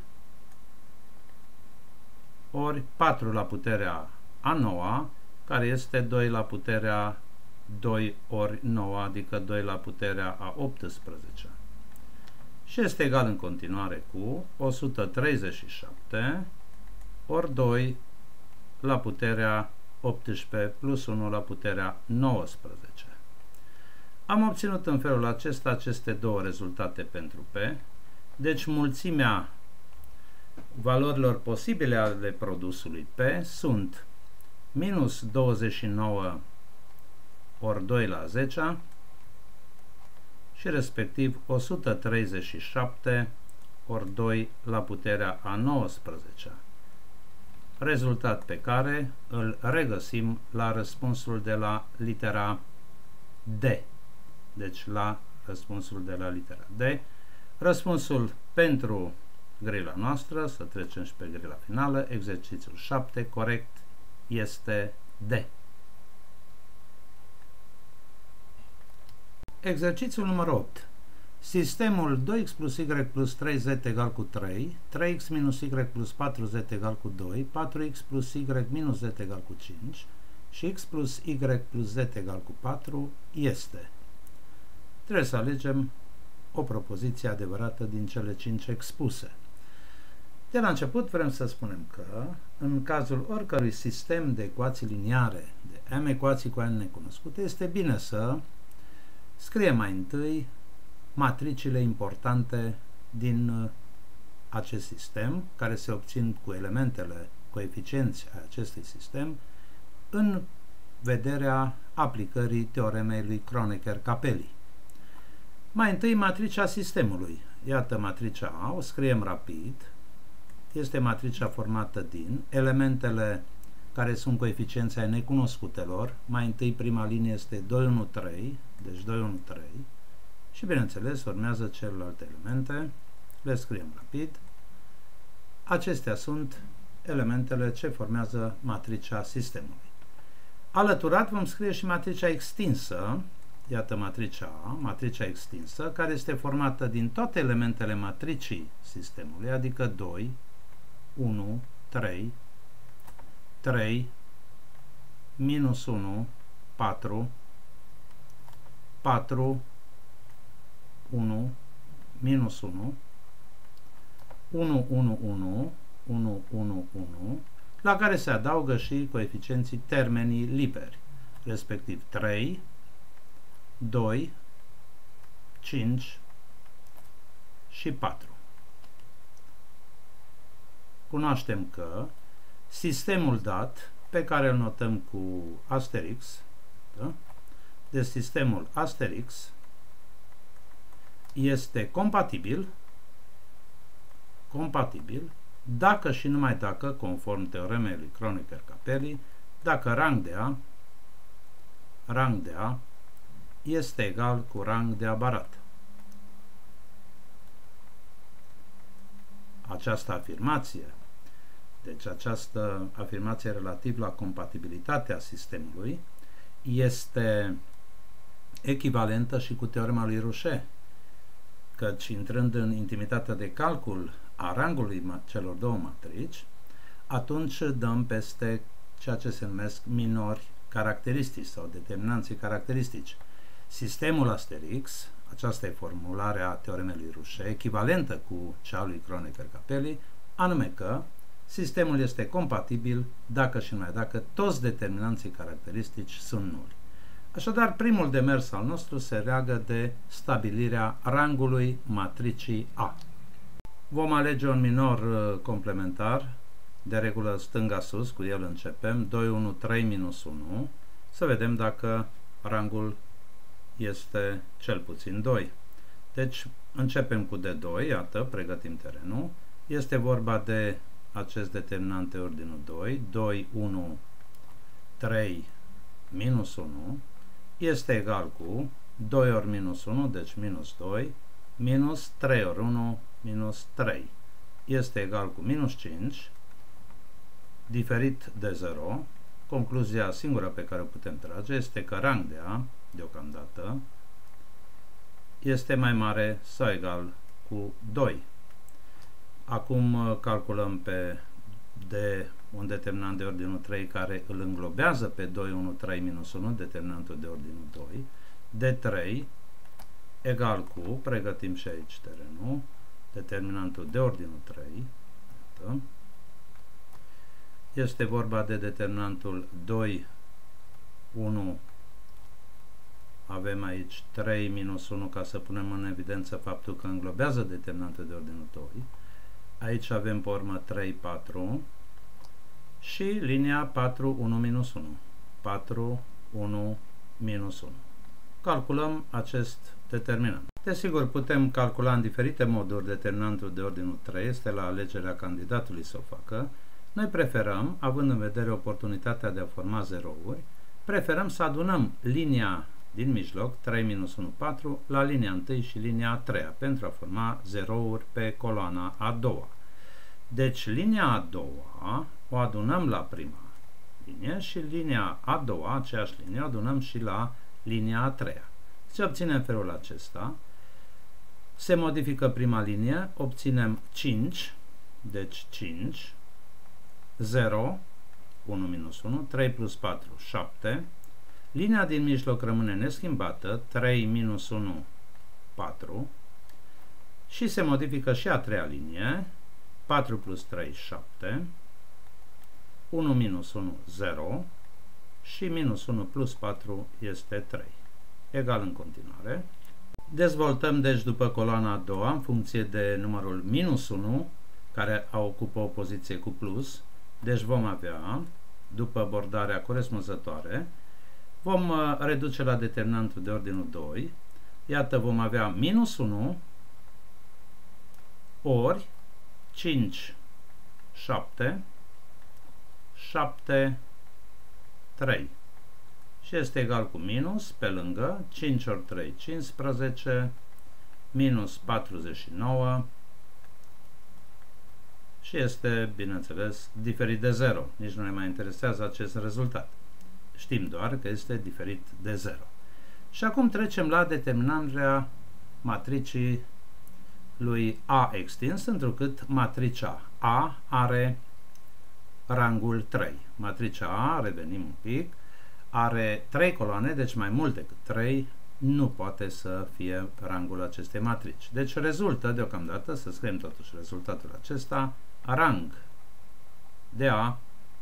ori 4 la puterea a noua, care este 2 la puterea 2 ori 9, adică 2 la puterea a 18. Și este egal în continuare cu 137 ori 2 la puterea 18 plus 1 la puterea 19. Am obținut în felul acesta aceste două rezultate pentru P. Deci mulțimea valorilor posibile ale produsului P sunt minus 29 ori 2 la 10 și respectiv 137 ori 2 la puterea a 19. Rezultat pe care îl regăsim la răspunsul de la litera D. Deci la răspunsul de la litera D. Răspunsul pentru grila noastră, să trecem și pe grila finală, exercițiul 7, corect, este D. Exercițiul numărul 8. Sistemul 2x plus y plus 3z egal cu 3, 3x minus y plus 4z egal cu 2, 4x plus y minus z egal cu 5 și x plus y plus z egal cu 4 este. Trebuie să alegem o propoziție adevărată din cele 5 expuse. De la început vrem să spunem că în cazul oricărui sistem de ecuații liniare, de m ecuații cu n necunoscute, este bine să scriem mai întâi matricile importante din acest sistem, care se obțin cu elementele coeficienți ai acestui sistem, în vederea aplicării teoremei lui Kronecker-Capelli. Mai întâi matricea sistemului. Iată matricea A, o scriem rapid. Este matricea formată din elementele care sunt coeficienții ai necunoscutelor. Mai întâi prima linie este 2, 1, 3, deci 2, 1, 3. Și bineînțeles urmează celelalte elemente, le scriem rapid. Acestea sunt elementele ce formează matricea sistemului. Alăturat vom scrie și matricea extinsă, iată matricea A, matricea extinsă, care este formată din toate elementele matricii sistemului, adică 2, 1, 3, 3, minus 1, 4, 4, 1, minus 1, 1, 1, 1, 1, 1, 1, la care se adaugă și coeficienții termenii liberi, respectiv 3, 2, 5 și 4. Cunoaștem că sistemul dat, pe care îl notăm cu asterix, da? Deci sistemul asterix este compatibil dacă și numai dacă, conform teoremei lui Kronecker-Capelli, dacă rang de A este egal cu rang de A barat. Această afirmație, deci această afirmație relativ la compatibilitatea sistemului, este echivalentă și cu teorema lui Rouchet, căci intrând în intimitatea de calcul a rangului celor două matrici, atunci dăm peste ceea ce se numesc minori caracteristici sau determinanții caracteristici. Sistemul asterix, aceasta e formularea teoremei lui Rouchet, echivalentă cu cea a lui Kronecker-Capelli, anume că sistemul este compatibil dacă și numai dacă toți determinanții caracteristici sunt nuli. Așadar, primul demers al nostru se leagă de stabilirea rangului matricii A. Vom alege un minor complementar, de regulă stânga sus, cu el începem, 2, 1, 3, minus 1, să vedem dacă rangul este cel puțin 2. Deci, începem cu D2, iată, pregătim terenul. Este vorba de acest determinant de ordinul 2, 2, 1, 3, minus 1, este egal cu 2 ori minus 1, deci minus 2, minus 3 ori 1, minus 3. Este egal cu minus 5, diferit de 0. Concluzia singură pe care o putem trage este că rang de A, deocamdată, este mai mare sau egal cu 2. Acum calculăm pe D un determinant de ordinul 3 care îl înglobează pe 2, 1, 3, minus 1, determinantul de ordinul 2. D3 egal cu, pregătim și aici terenul, determinantul de ordinul 3. Iată. Este vorba de determinantul 2, 1, avem aici 3 minus 1 ca să punem în evidență faptul că înglobează determinantul de ordinul 2. Aici avem pe urmă 3, 4 și linia 4, 1, minus 1. 4, 1, minus 1. Calculăm acest determinant. Desigur, putem calcula în diferite moduri determinantul de ordinul 3, este la alegerea candidatului să o facă. Noi preferăm, având în vedere oportunitatea de a forma zerouri, preferăm să adunăm linia din mijloc, 3 minus 1, 4, la linia 1 și linia 3 pentru a forma zerouri pe coloana a doua. Deci linia a doua o adunăm la prima linie și linia a doua, aceeași linie, o adunăm și la linia a treia. Se obține în felul acesta. Se modifică prima linie, obținem 5, deci 5, 0, 1 minus 1, 3 plus 4, 7. Linia din mijloc rămâne neschimbată, 3 minus 1, 4. Și se modifică și a treia linie, 4 plus 3, 7. 1 minus 1, 0. Și minus 1 plus 4 este 3. Egal în continuare. Dezvoltăm deci după coloana a doua în funcție de numărul minus 1 care ocupă o poziție cu plus. Deci vom avea, după bordarea corespunzătoare, vom reduce la determinantul de ordinul 2. Iată, vom avea minus 1 ori 5, 7, 7, 3. Și este egal cu minus, pe lângă, 5 ori 3, 15, minus 49 și este, bineînțeles, diferit de 0. Nici nu ne mai interesează acest rezultat. Știm doar că este diferit de 0. Și acum trecem la determinarea matricii lui A extins, întrucât matricea A are rangul 3. Matricea A, revenim un pic, are 3 coloane, deci mai mult decât 3 nu poate să fie rangul acestei matrici. Deci rezultă deocamdată, să scriem totuși rezultatul acesta, rang de A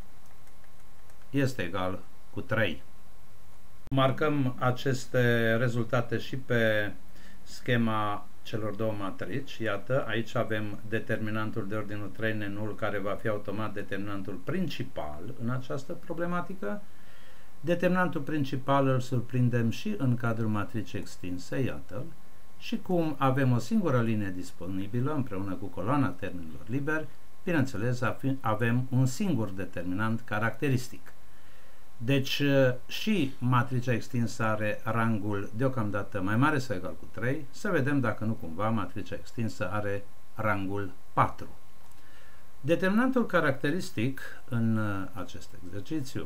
este egal cu 3. Marcăm aceste rezultate și pe schema celor două matrici. Iată, aici avem determinantul de ordinul 3 nenul, care va fi automat determinantul principal în această problematică. Determinantul principal îl surprindem și în cadrul matricii extinse, iată-l, și cum avem o singură linie disponibilă împreună cu coloana termenilor liberi, bineînțeles avem un singur determinant caracteristic. Deci și matricea extinsă are rangul deocamdată mai mare sau egal cu 3, să vedem dacă nu cumva matricea extinsă are rangul 4. Determinantul caracteristic în acest exercițiu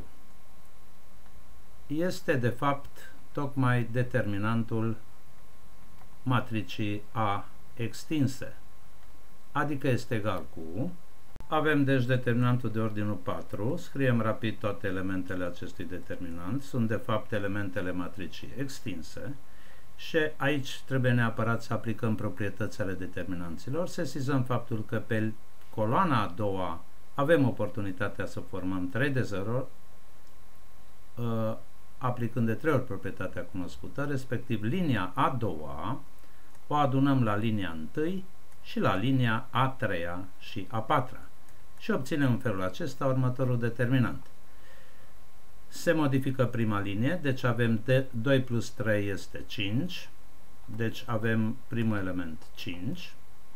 este de fapt tocmai determinantul matricii A extinse, adică este egal cu, avem deci determinantul de ordinul 4, scriem rapid toate elementele acestui determinant, sunt de fapt elementele matricii extinse și aici trebuie neapărat să aplicăm proprietățile determinanților, sesizăm faptul că pe coloana a doua avem oportunitatea să formăm 3 de 0, aplicând de 3 ori proprietatea cunoscută, respectiv linia a doua o adunăm la linia 1 și la linia a treia și a patra și obținem în felul acesta următorul determinant. Se modifică prima linie, deci avem 2 plus 3 este 5, deci avem primul element 5,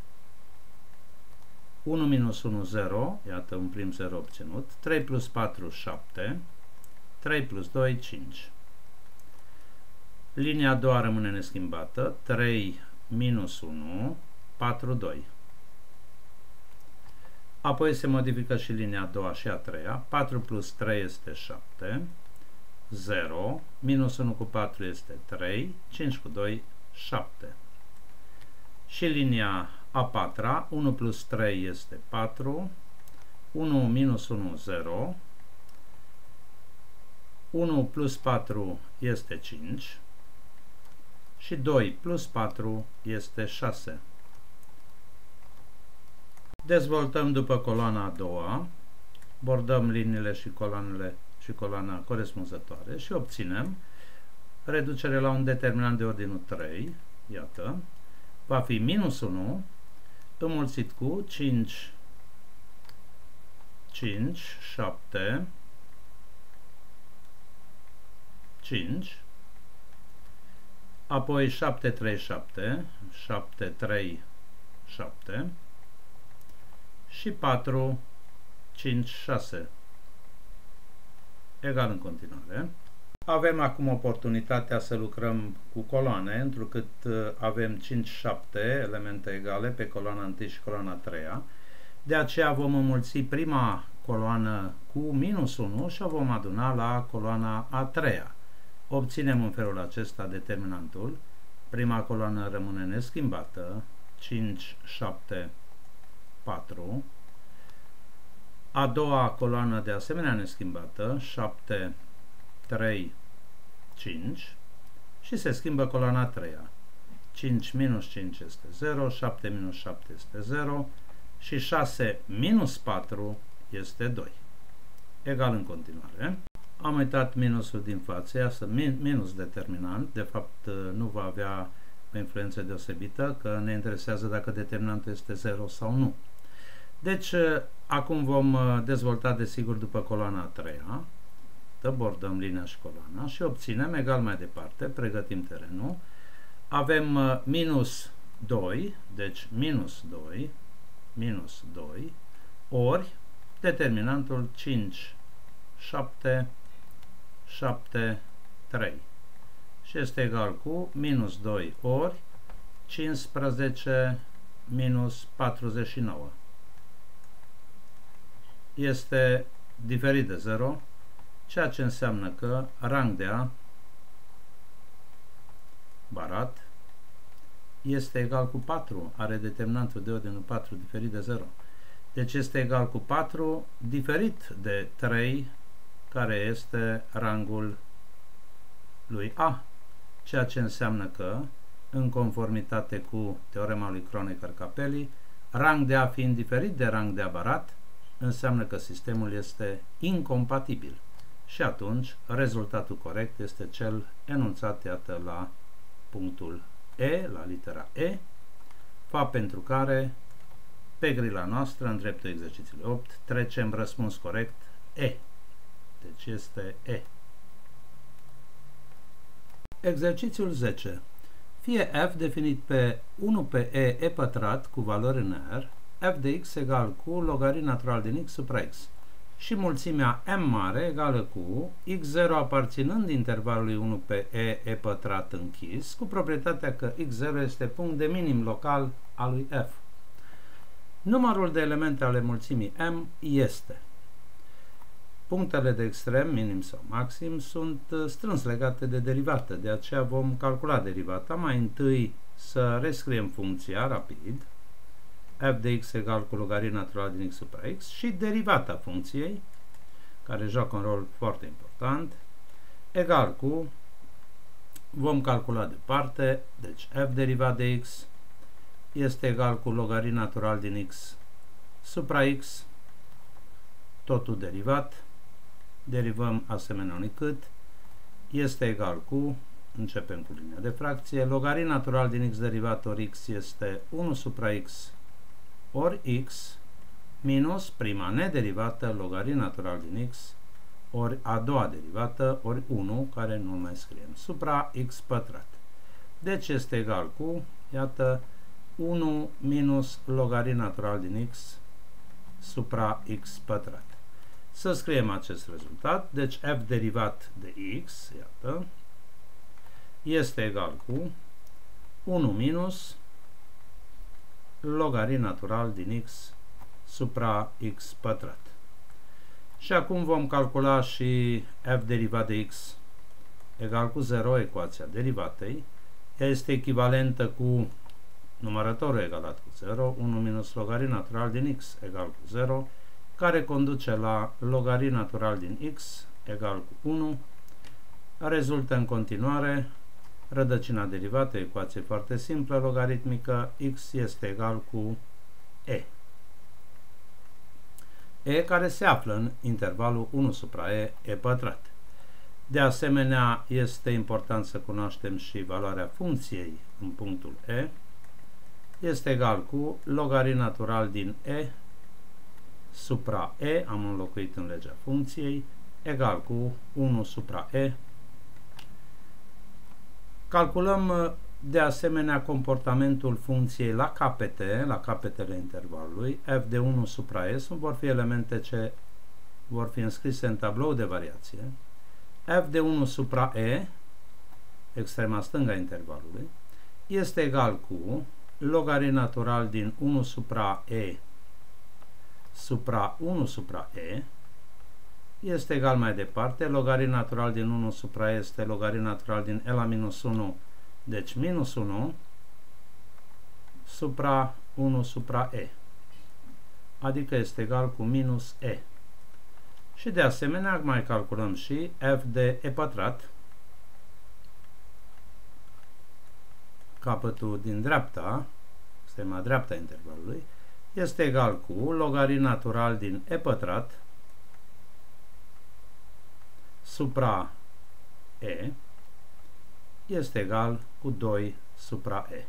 1 minus 1, 0, iată un prim 0 obținut, 3 plus 4, 7, 3 plus 2, 5. Linia a doua rămâne neschimbată, 3 minus 1, 4, 2. Apoi se modifică și linia a doua și a treia, 4 plus 3 este 7, 0, minus 1 cu 4 este 3, 5 cu 2, 7. Și linia a patra, 1 plus 3 este 4, 1 minus 1, 0, 1 plus 4 este 5 și 2 plus 4 este 6. Dezvoltăm după coloana a doua, bordăm liniile și coloanele și coloana corespunzătoare și obținem reducere la un determinant de ordinul 3, iată, va fi minus 1 înmulțit cu 5, 7, 5, apoi 7, 3, 7, 7, 3, 7 și 4, 5, 6, egal în continuare. Avem acum oportunitatea să lucrăm cu coloane, întrucât avem 5-7 elemente egale pe coloana 1 și coloana 3. De aceea vom înmulți prima coloană cu minus 1 și o vom aduna la coloana a treia. Obținem în felul acesta determinantul. Prima coloană rămâne neschimbată, 5, 7, 4. A doua coloană de asemenea neschimbată, 7, 3, 5 și se schimbă coloana a treia. 5 minus 5 este 0, 7 minus 7 este 0 și 6 minus 4 este 2. Egal în continuare. Am uitat minusul din față, asta minus determinant, de fapt nu va avea o influență deosebită, că ne interesează dacă determinantul este 0 sau nu. Deci, acum vom dezvolta desigur după coloana a treia. Bordăm linia și coloana și obținem egal mai departe, pregătim terenul. Avem minus 2, deci minus 2, ori determinantul 5, 7, 7, 3 și este egal cu minus 2 ori 15 minus 49. Este diferit de 0, ceea ce înseamnă că rang de A barat este egal cu 4, are determinantul de ordinul 4 diferit de 0. Deci este egal cu 4 diferit de 3, care este rangul lui A, ceea ce înseamnă că, în conformitate cu teorema lui Kronecker-Capelli, rang de A fiind diferit de rang de A barat, înseamnă că sistemul este incompatibil. Și atunci, rezultatul corect este cel enunțat, iată, la punctul E, la litera E, fapt pentru care, pe grila noastră, în dreptul exercițiului 8, trecem răspuns corect E. Deci este E. Exercițiul 10. Fie f definit pe 1 pe e pătrat cu valori în R, f de x egal cu logarit natural din x supra x și mulțimea m mare egală cu x0 aparținând intervalului 1 pe e pătrat închis, cu proprietatea că x0 este punct de minim local al lui f. Numărul de elemente ale mulțimii m este. Punctele de extrem, minim sau maxim, sunt strâns legate de derivată, de aceea vom calcula derivata. Mai întâi să rescriem funcția rapid, f de x egal cu logarit natural din x supra x și derivata funcției, care joacă un rol foarte important, egal cu, vom calcula departe, deci f derivat de x este egal cu logarit natural din x supra x, totul derivat, derivăm asemenea unui cât, este egal cu, începem cu linia de fracție, logarit natural din x derivat ori x este 1 supra x ori x minus prima nederivată, logarit natural din x, ori a doua derivată, ori 1, care nu mai scriem, supra x pătrat. Deci este egal cu, iată, 1 minus logarit natural din x supra x pătrat. Să scriem acest rezultat, deci f derivat de x, iată, este egal cu 1 minus logaritm natural din x supra x pătrat. Și acum vom calcula și f derivat de x egal cu 0, ecuația derivatei. Ea este echivalentă cu numărătorul egalat cu 0, 1 minus logaritm natural din x egal cu 0, care conduce la logaritm natural din x egal cu 1. Rezultă în continuare rădăcina derivată, ecuație foarte simplă, logaritmică, x este egal cu e. E care se află în intervalul 1 supra e pătrat. De asemenea, este important să cunoaștem și valoarea funcției în punctul e. Este egal cu logaritm natural din e supra e, am înlocuit în legea funcției, egal cu 1 supra e. Calculăm de asemenea comportamentul funcției la capete, la capetele intervalului. F de 1 supra e vor fi elemente ce vor fi înscrise în tablou de variație. F de 1 supra e, extrema stângă a intervalului, este egal cu logaritm natural din 1 supra e supra 1 supra e, este egal mai departe, logaritm natural din 1 supra e este logaritm natural din e la minus 1, deci minus 1 supra 1 supra e, adică este egal cu minus e. Și de asemenea mai calculăm și f de e pătrat, capătul din dreapta, extrema dreapta intervalului, este egal cu logaritm natural din e pătrat supra e este egal cu 2 supra e.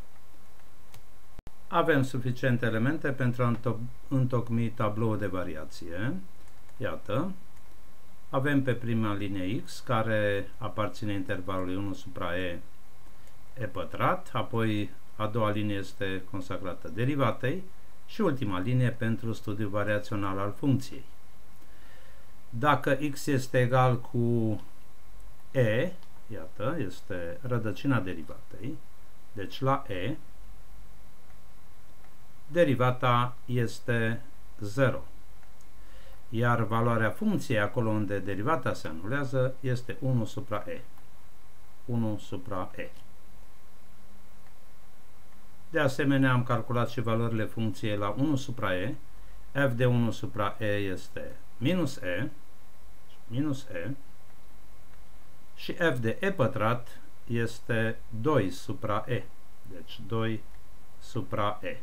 Avem suficiente elemente pentru a întocmi tabloul de variație. Iată, avem pe prima linie x, care aparține intervalului 1 supra e pătrat, apoi a doua linie este consacrată derivatei și ultima linie pentru studiul variațional al funcției. Dacă x este egal cu e, iată, este rădăcina derivatei, deci la e, derivata este 0. Iar valoarea funcției, acolo unde derivata se anulează, este 1 supra e. 1 supra e. De asemenea, am calculat și valorile funcției la 1 supra e. F de 1 supra e este minus e, și f de e pătrat este 2 supra e. Deci 2 supra e.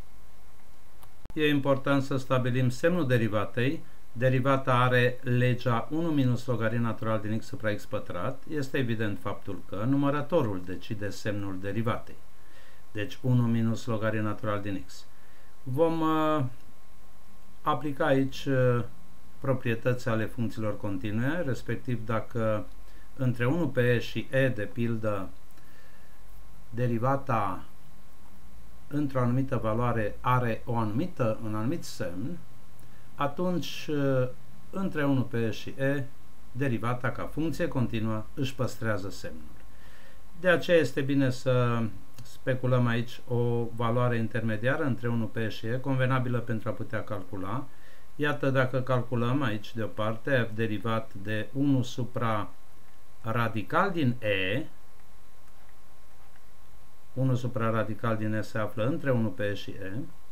E important să stabilim semnul derivatei. Derivata are legea 1 minus logaritm natural din x supra x pătrat. Este evident faptul că numărătorul decide semnul derivatei. Deci 1 minus logaritm natural din x. Vom aplica aici proprietăți ale funcțiilor continue, respectiv dacă între 1 pe e și e, de pildă, derivata într-o anumită valoare are un anumit semn, atunci între 1 pe e și e, derivata ca funcție continuă își păstrează semnul. De aceea este bine să speculăm aici o valoare intermediară între 1 pe e și e, convenabilă pentru a putea calcula. Iată, dacă calculăm aici deoparte f derivat de 1 supra radical din e, 1 supra radical din e se află între 1 pe e și e,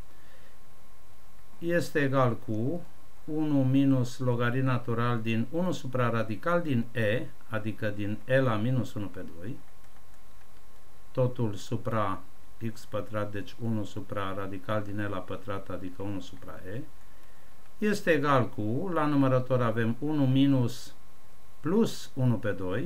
este egal cu 1 minus logaritm natural din 1 supra radical din e, adică din e la minus 1 pe 2, totul supra x pătrat, deci 1 supra radical din e la pătrat, adică 1 supra e, este egal cu, la numărător avem 1 minus plus 1 pe 2,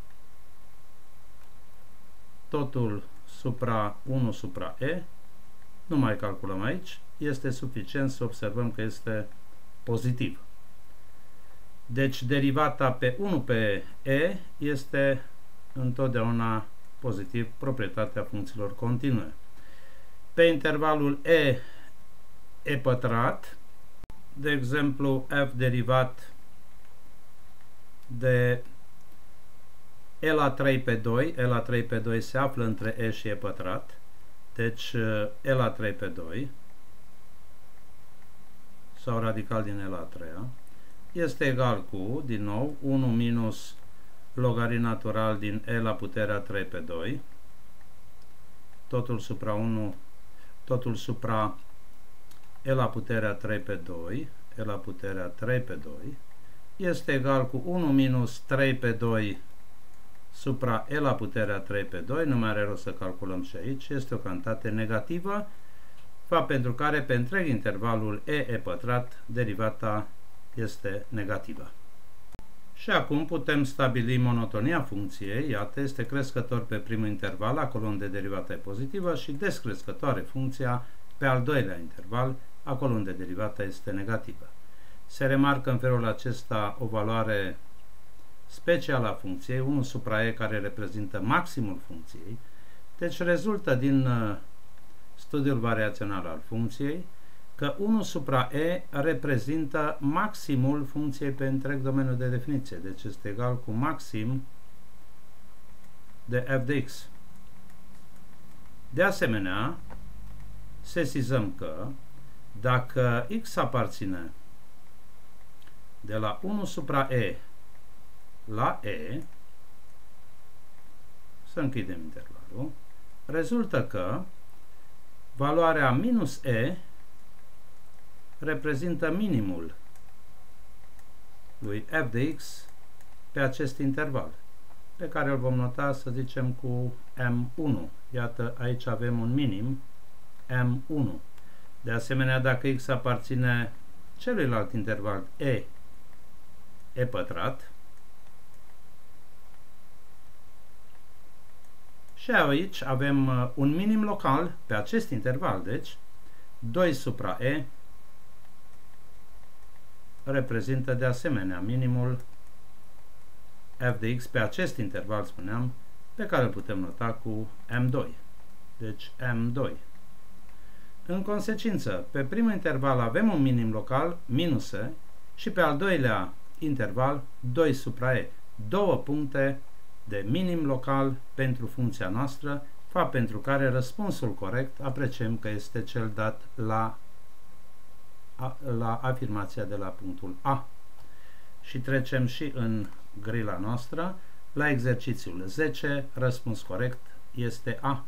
totul supra 1 supra e, nu mai calculăm aici, este suficient să observăm că este pozitiv. Deci derivata pe 1 pe e este întotdeauna pozitiv, proprietatea funcțiilor continue. Pe intervalul e pătrat, de exemplu f derivat de E la 3 pe 2, E la 3 pe 2 se află între E și E pătrat, deci E la 3 pe 2, sau radical din E la 3, este egal cu, din nou, 1 minus logarit natural din E la puterea 3 pe 2, totul supra 1, totul supra E la puterea 3 pe 2, E la puterea 3 pe 2, este egal cu 1 minus 3 pe 2 supra E la puterea 3 pe 2, nu mai are rost să calculăm și aici, este o cantitate negativă, fapt pentru care pe întreg intervalul E pătrat, derivata este negativă. Și acum putem stabili monotonia funcției, iată, este crescător pe primul interval, acolo unde derivata e pozitivă, și descrescătoare funcția pe al doilea interval, acolo unde derivata este negativă. Se remarcă în felul acesta o valoare specială a funcției, 1 supra E, care reprezintă maximul funcției. Deci rezultă din studiul variațional al funcției că 1 supra E reprezintă maximul funcției pe întreg domeniul de definiție. Deci este egal cu maxim de f de x. De asemenea, sesizăm că dacă x aparține de la 1 supra E la E, să închidem intervalul, rezultă că valoarea minus E reprezintă minimul lui f de x pe acest interval, pe care îl vom nota, să zicem, cu M1. Iată, aici avem un minim M1. De asemenea, dacă x aparține celuilalt interval E pătrat, și aici avem un minim local pe acest interval, deci 2 supra E reprezintă de asemenea minimul f de x pe acest interval, spuneam, pe care îl putem nota cu M2. Deci M2. În consecință, pe primul interval avem un minim local, minus E, și pe al doilea interval 2 supra E. Două puncte de minim local pentru funcția noastră, fapt pentru care răspunsul corect apreciem că este cel dat la afirmația de la punctul A. Și trecem și în grila noastră la exercițiul 10, răspuns corect este A.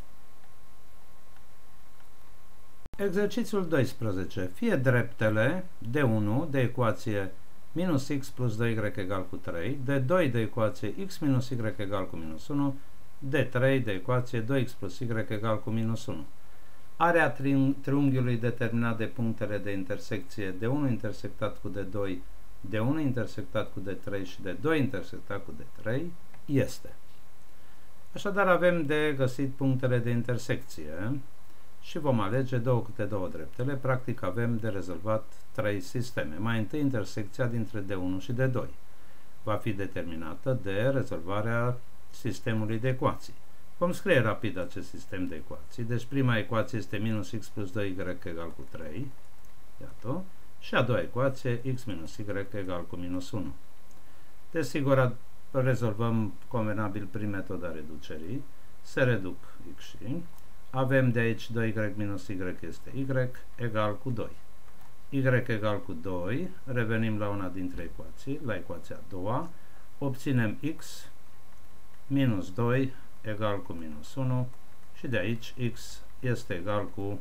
Exercițiul 12. Fie dreptele D1 de ecuație minus x plus 2y egal cu 3, D2 de ecuație x minus y egal cu minus 1, D3 de ecuație 2x plus y egal cu minus 1. Area triunghiului determinat de punctele de intersecție D1 intersectat cu D2, D1 intersectat cu D3 și D2 intersectat cu D3 este. Așadar avem de găsit punctele de intersecție și vom alege câte două dreptele. Practic avem de rezolvat trei sisteme. Mai întâi intersecția dintre D1 și D2 va fi determinată de rezolvarea sistemului de ecuații. Vom scrie rapid acest sistem de ecuații. Deci prima ecuație este minus x plus 2y egal cu 3. Iată. Și a doua ecuație, x minus y egal cu minus 1. Desigur, rezolvăm convenabil prin metoda reducerii. Se reduc x și avem de aici 2y minus y este y egal cu 2. Y egal cu 2, revenim la una dintre ecuații, la ecuația a doua, obținem x minus 2 egal cu minus 1 și de aici x este egal cu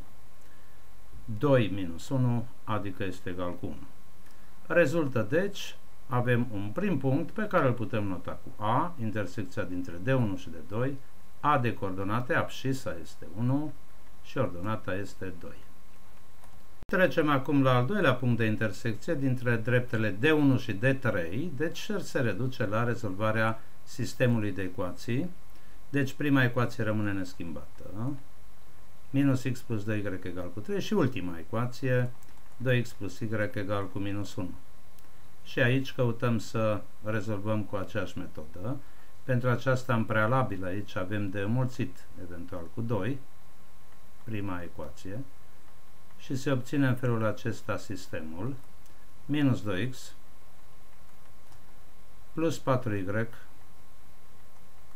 2 minus 1, adică este egal cu 1. Rezultă deci, avem un prim punct pe care îl putem nota cu A, intersecția dintre D1 și D2, A de coordonate, abscisa este 1 și ordonata este 2. Trecem acum la al doilea punct de intersecție dintre dreptele D1 și D3, deci se reduce la rezolvarea sistemului de ecuații. Deci prima ecuație rămâne neschimbată, minus x plus 2y egal cu 3 și ultima ecuație, 2x plus y egal cu minus 1. Și aici căutăm să rezolvăm cu aceeași metodă. Pentru aceasta, în prealabil, aici avem de înmulțit, eventual, cu 2, prima ecuație, și se obține în felul acesta sistemul, minus 2x plus 4y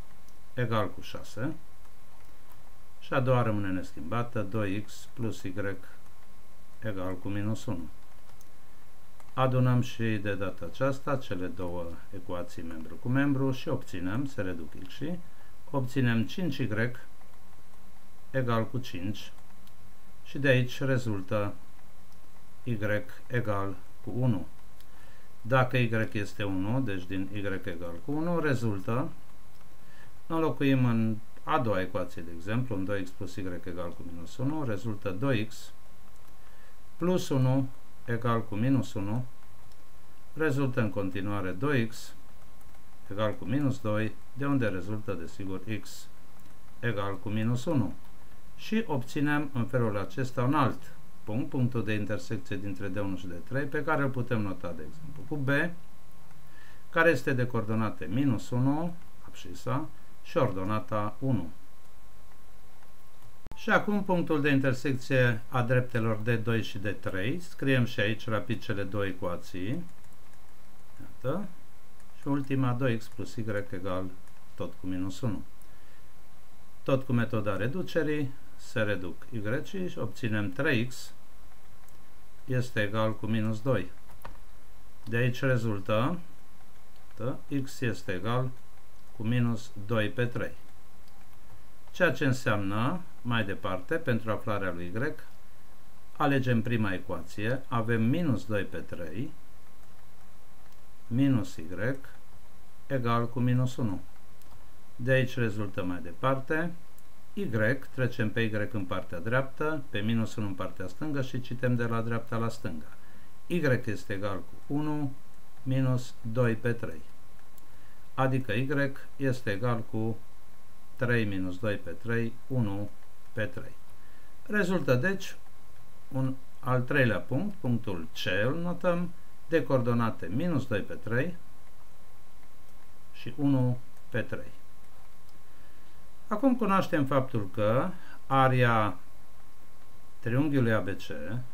egal cu 6 și a doua rămâne neschimbată, 2x plus y egal cu minus 1. Adunăm și de data aceasta cele două ecuații membru cu membru și obținem, se reduc x și obținem 5y egal cu 5 și de aici rezultă y egal cu 1. Dacă y este 1, deci din y egal cu 1, rezultă, înlocuim în a doua ecuație, de exemplu, în 2x plus y egal cu minus 1, rezultă 2x plus 1 egal cu minus 1, rezultă în continuare 2x egal cu minus 2, de unde rezultă, desigur, x egal cu minus 1. Și obținem în felul acesta un alt punct, punctul de intersecție dintre D1 și D3, pe care îl putem nota, de exemplu, cu B, care este de coordonate minus 1, abscisa, și ordonata 1. Și acum punctul de intersecție a dreptelor D2 și D3. Scriem și aici rapid cele două ecuații. Iată. Și ultima 2x plus y egal tot cu minus 1. Tot cu metoda reducerii se reduc y și obținem 3x este egal cu minus 2. De aici rezultă x este egal cu minus 2 pe 3. Ceea ce înseamnă, mai departe, pentru aflarea lui y, alegem prima ecuație, avem minus 2 pe 3 minus y egal cu minus 1. De aici rezultă mai departe y, trecem pe y în partea dreaptă, pe minus 1 în partea stângă și citem de la dreapta la stânga. Y este egal cu 1 minus 2 pe 3. Adică y este egal cu 3 minus 2 pe 3, 1 pe 3. Rezultă deci un al treilea punct, punctul C, îl notăm, de coordonate minus 2 pe 3 și 1 pe 3. Acum cunoaștem faptul că area triunghiului ABC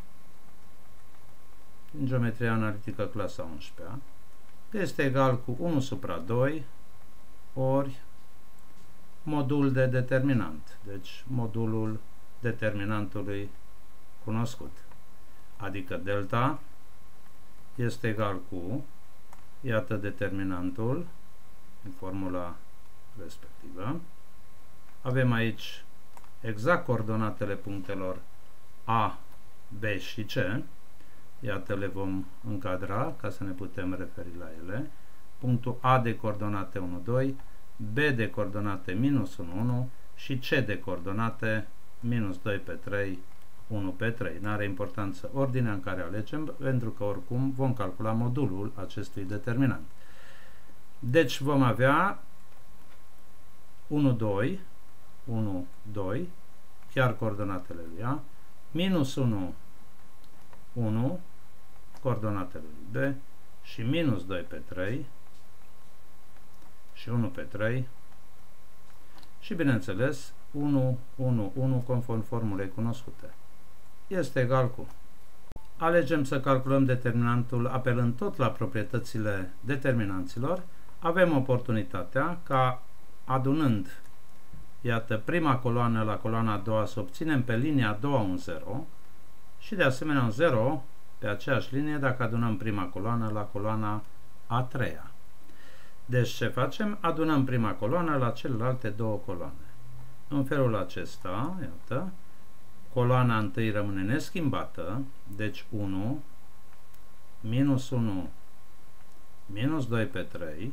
din geometria analitică clasa 11 este egal cu 1 supra 2 ori modul de determinant, deci modulul determinantului cunoscut, adică delta este egal cu, iată determinantul în formula respectivă. Avem aici exact coordonatele punctelor A, B și C. Iată, le vom încadra ca să ne putem referi la ele. Punctul A de coordonate 1, 2, B de coordonate minus 1, 1 și C de coordonate minus 2 pe 3, 1 pe 3. N-are importanță ordinea în care alegem, pentru că oricum vom calcula modulul acestui determinant. Deci vom avea 1, 2, 1, 2, chiar coordonatele lui A, minus 1, 1, coordonatele lui B și minus 2 pe 3 și 1 pe 3 și, bineînțeles, 1, 1, 1 conform formulei cunoscute. Este egal cu. Alegem să calculăm determinantul apelând tot la proprietățile determinanților. Avem oportunitatea ca, adunând, iată, prima coloană la coloana a doua, să obținem pe linia a doua un 0 și de asemenea un 0 pe aceeași linie dacă adunăm prima coloană la coloana a treia. Deci ce facem? Adunăm prima coloană la celelalte două coloane. În felul acesta, iată, coloana întâi rămâne neschimbată, deci 1, minus 1, minus 2 pe 3,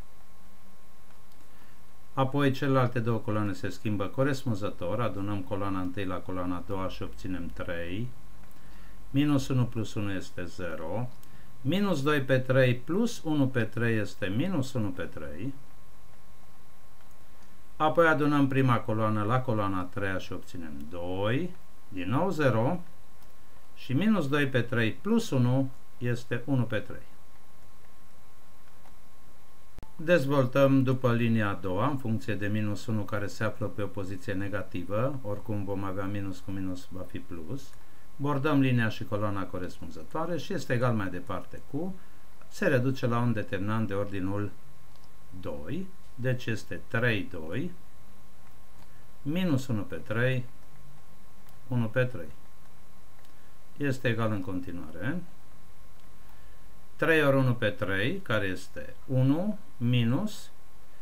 apoi celelalte două coloane se schimbă corespunzător, adunăm coloana întâi la coloana a doua și obținem 3, minus 1 plus 1 este 0, minus 2 pe 3 plus 1 pe 3 este minus 1 pe 3, apoi adunăm prima coloană la coloana a treia și obținem 2, din nou 0 și minus 2 pe 3 plus 1 este 1 pe 3. Dezvoltăm după linia a doua în funcție de minus 1 care se află pe o poziție negativă, oricum vom avea minus cu minus va fi plus. Bordăm linia și coloana corespunzătoare și este egal mai departe cu, se reduce la un determinant de ordinul 2, deci este 3, 2, minus 1 pe 3, 1 pe 3. Este egal în continuare. 3 ori 1 pe 3, care este 1, minus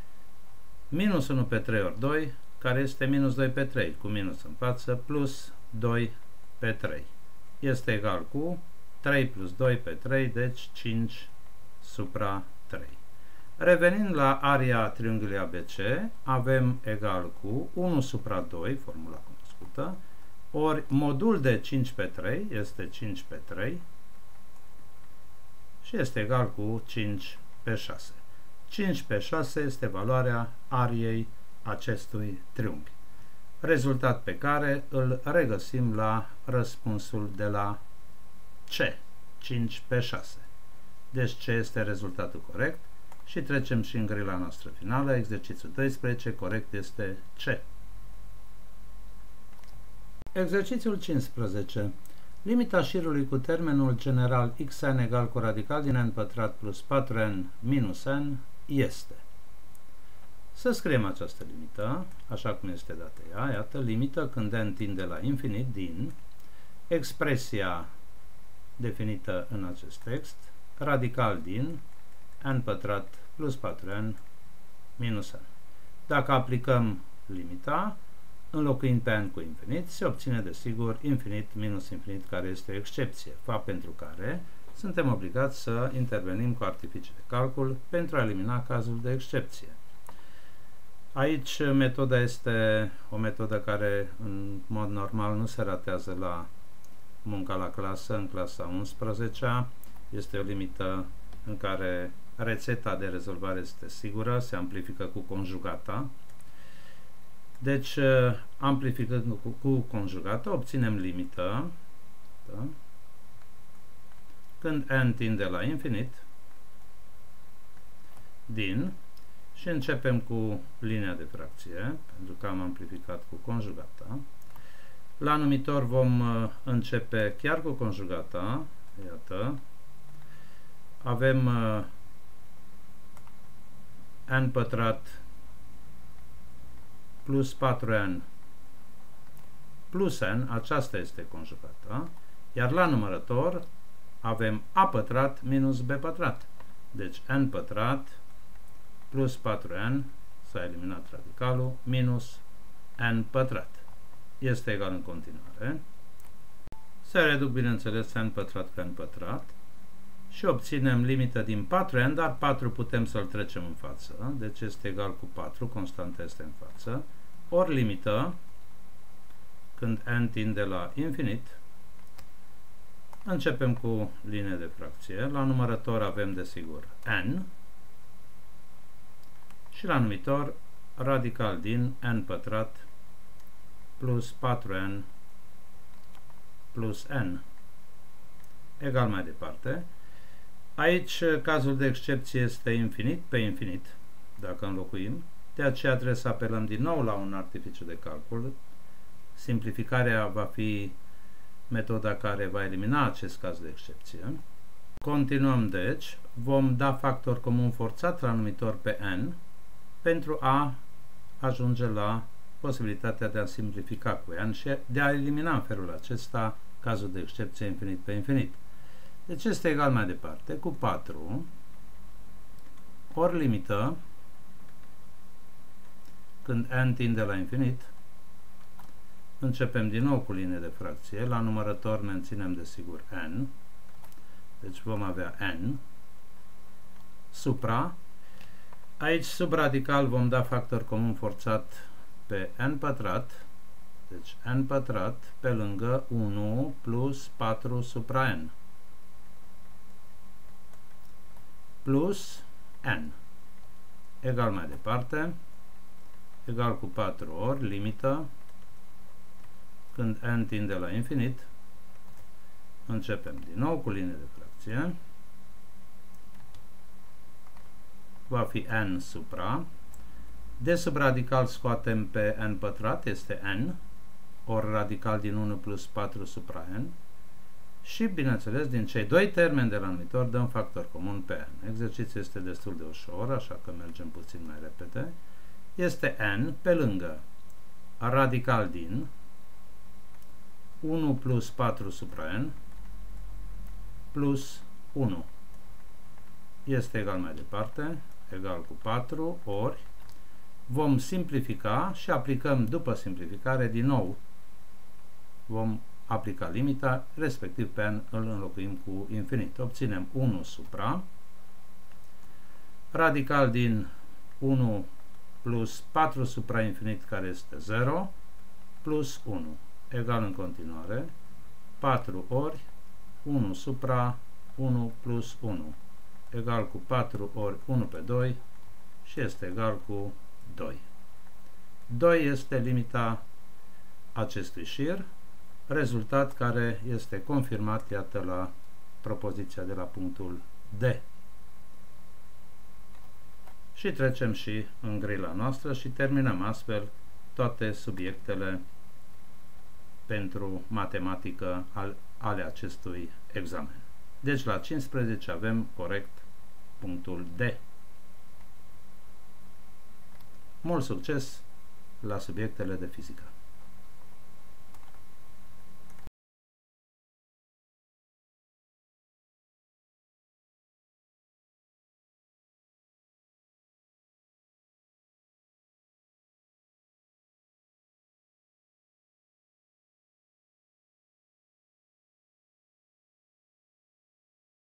1 pe 3 ori 2, care este minus 2 pe 3, cu minus în față, plus 2 pe 3. Este egal cu 3 plus 2 pe 3, deci 5 supra 3. Revenind la area triunghiului ABC, avem egal cu 1 supra 2, formula cunoscută, ori modul de 5 pe 3 este 5 pe 3 și este egal cu 5 pe 6. 5 pe 6 este valoarea ariei acestui triunghi. Rezultat pe care îl regăsim la răspunsul de la C, 5 pe 6. Deci C este rezultatul corect și trecem și în grila noastră finală, exercițiul 12, corect este C. Exercițiul 15. Limita șirului cu termenul general xn egal cu radical din n pătrat plus 4n minus n este. Să scriem această limită, așa cum este dată ea. Iată, limită când n tinde la infinit din expresia definită în acest text, radical din n pătrat plus 4n minus n. Dacă aplicăm limita, înlocuind pe n cu infinit, se obține desigur infinit minus infinit, care este o excepție, fapt pentru care suntem obligați să intervenim cu artificii de calcul pentru a elimina cazul de excepție. Aici metoda este o metodă care în mod normal nu se ratează la munca la clasă, în clasa 11-a. Este o limită în care rețeta de rezolvare este sigură, se amplifică cu conjugata. Deci, amplificând cu conjugata, obținem limită, da? Când n tinde la infinit, din, și începem cu linia de fracție, pentru că am amplificat cu conjugata. La numitor vom începe chiar cu conjugata, iată, avem n pătrat plus 4n plus n, aceasta este conjugata, iar la numărător avem a pătrat minus b pătrat. Deci n pătrat plus 4n, s-a eliminat radicalul, minus n pătrat. Este egal în continuare. Se reduc, bineînțeles, n pătrat cu n pătrat și obținem limită din 4n, dar 4 putem să-l trecem în față, deci este egal cu 4, constanta este în față, ori limită, când n tinde la infinit, începem cu linie de fracție, la numărător avem desigur n și la numitor radical din n pătrat plus 4n plus n egal mai departe. Aici cazul de excepție este infinit pe infinit, dacă înlocuim, de aceea trebuie să apelăm din nou la un artificiu de calcul. Simplificarea va fi metoda care va elimina acest caz de excepție. Continuăm deci, vom da factor comun forțat la numitor pe n pentru a ajunge la posibilitatea de a simplifica cu n și de a elimina în felul acesta cazul de excepție infinit pe infinit. Deci este egal mai departe cu 4 ori limită când n tinde la infinit. Începem din nou cu linie de fracție, la numărător menținem desigur n, deci vom avea n supra, aici sub radical vom da factor comun forțat pe n pătrat, deci n pătrat pe lângă 1 plus 4 supra n plus n egal mai departe, egal cu 4 ori limită când n tinde la infinit, începem din nou cu linie de fracție, va fi n supra, de sub radical scoatem pe n pătrat, este n, ori radical din 1 plus 4 supra n, Și, bineînțeles, din cei doi termeni de la numitor dăm factor comun pe n. Exercițiul este destul de ușor, așa că mergem puțin mai repede. Este n pe lângă radical din 1 plus 4 supra n plus 1 este egal mai departe, egal cu 4 ori vom simplifica și aplicăm după simplificare din nou. Vom aplica limita, respectiv pe n îl înlocuim cu infinit. Obținem 1 supra radical din 1 plus 4 supra infinit, care este 0, plus 1, egal în continuare 4 ori 1 supra 1 plus 1, egal cu 4 ori 1 pe 2 și este egal cu 2. 2 este limita acestui șir, rezultat care este confirmat, iată, la propoziția de la punctul D. Și trecem și în grila noastră și terminăm astfel toate subiectele pentru matematică ale acestui examen. Deci la 15 avem corect punctul D. Mult succes la subiectele de fizică!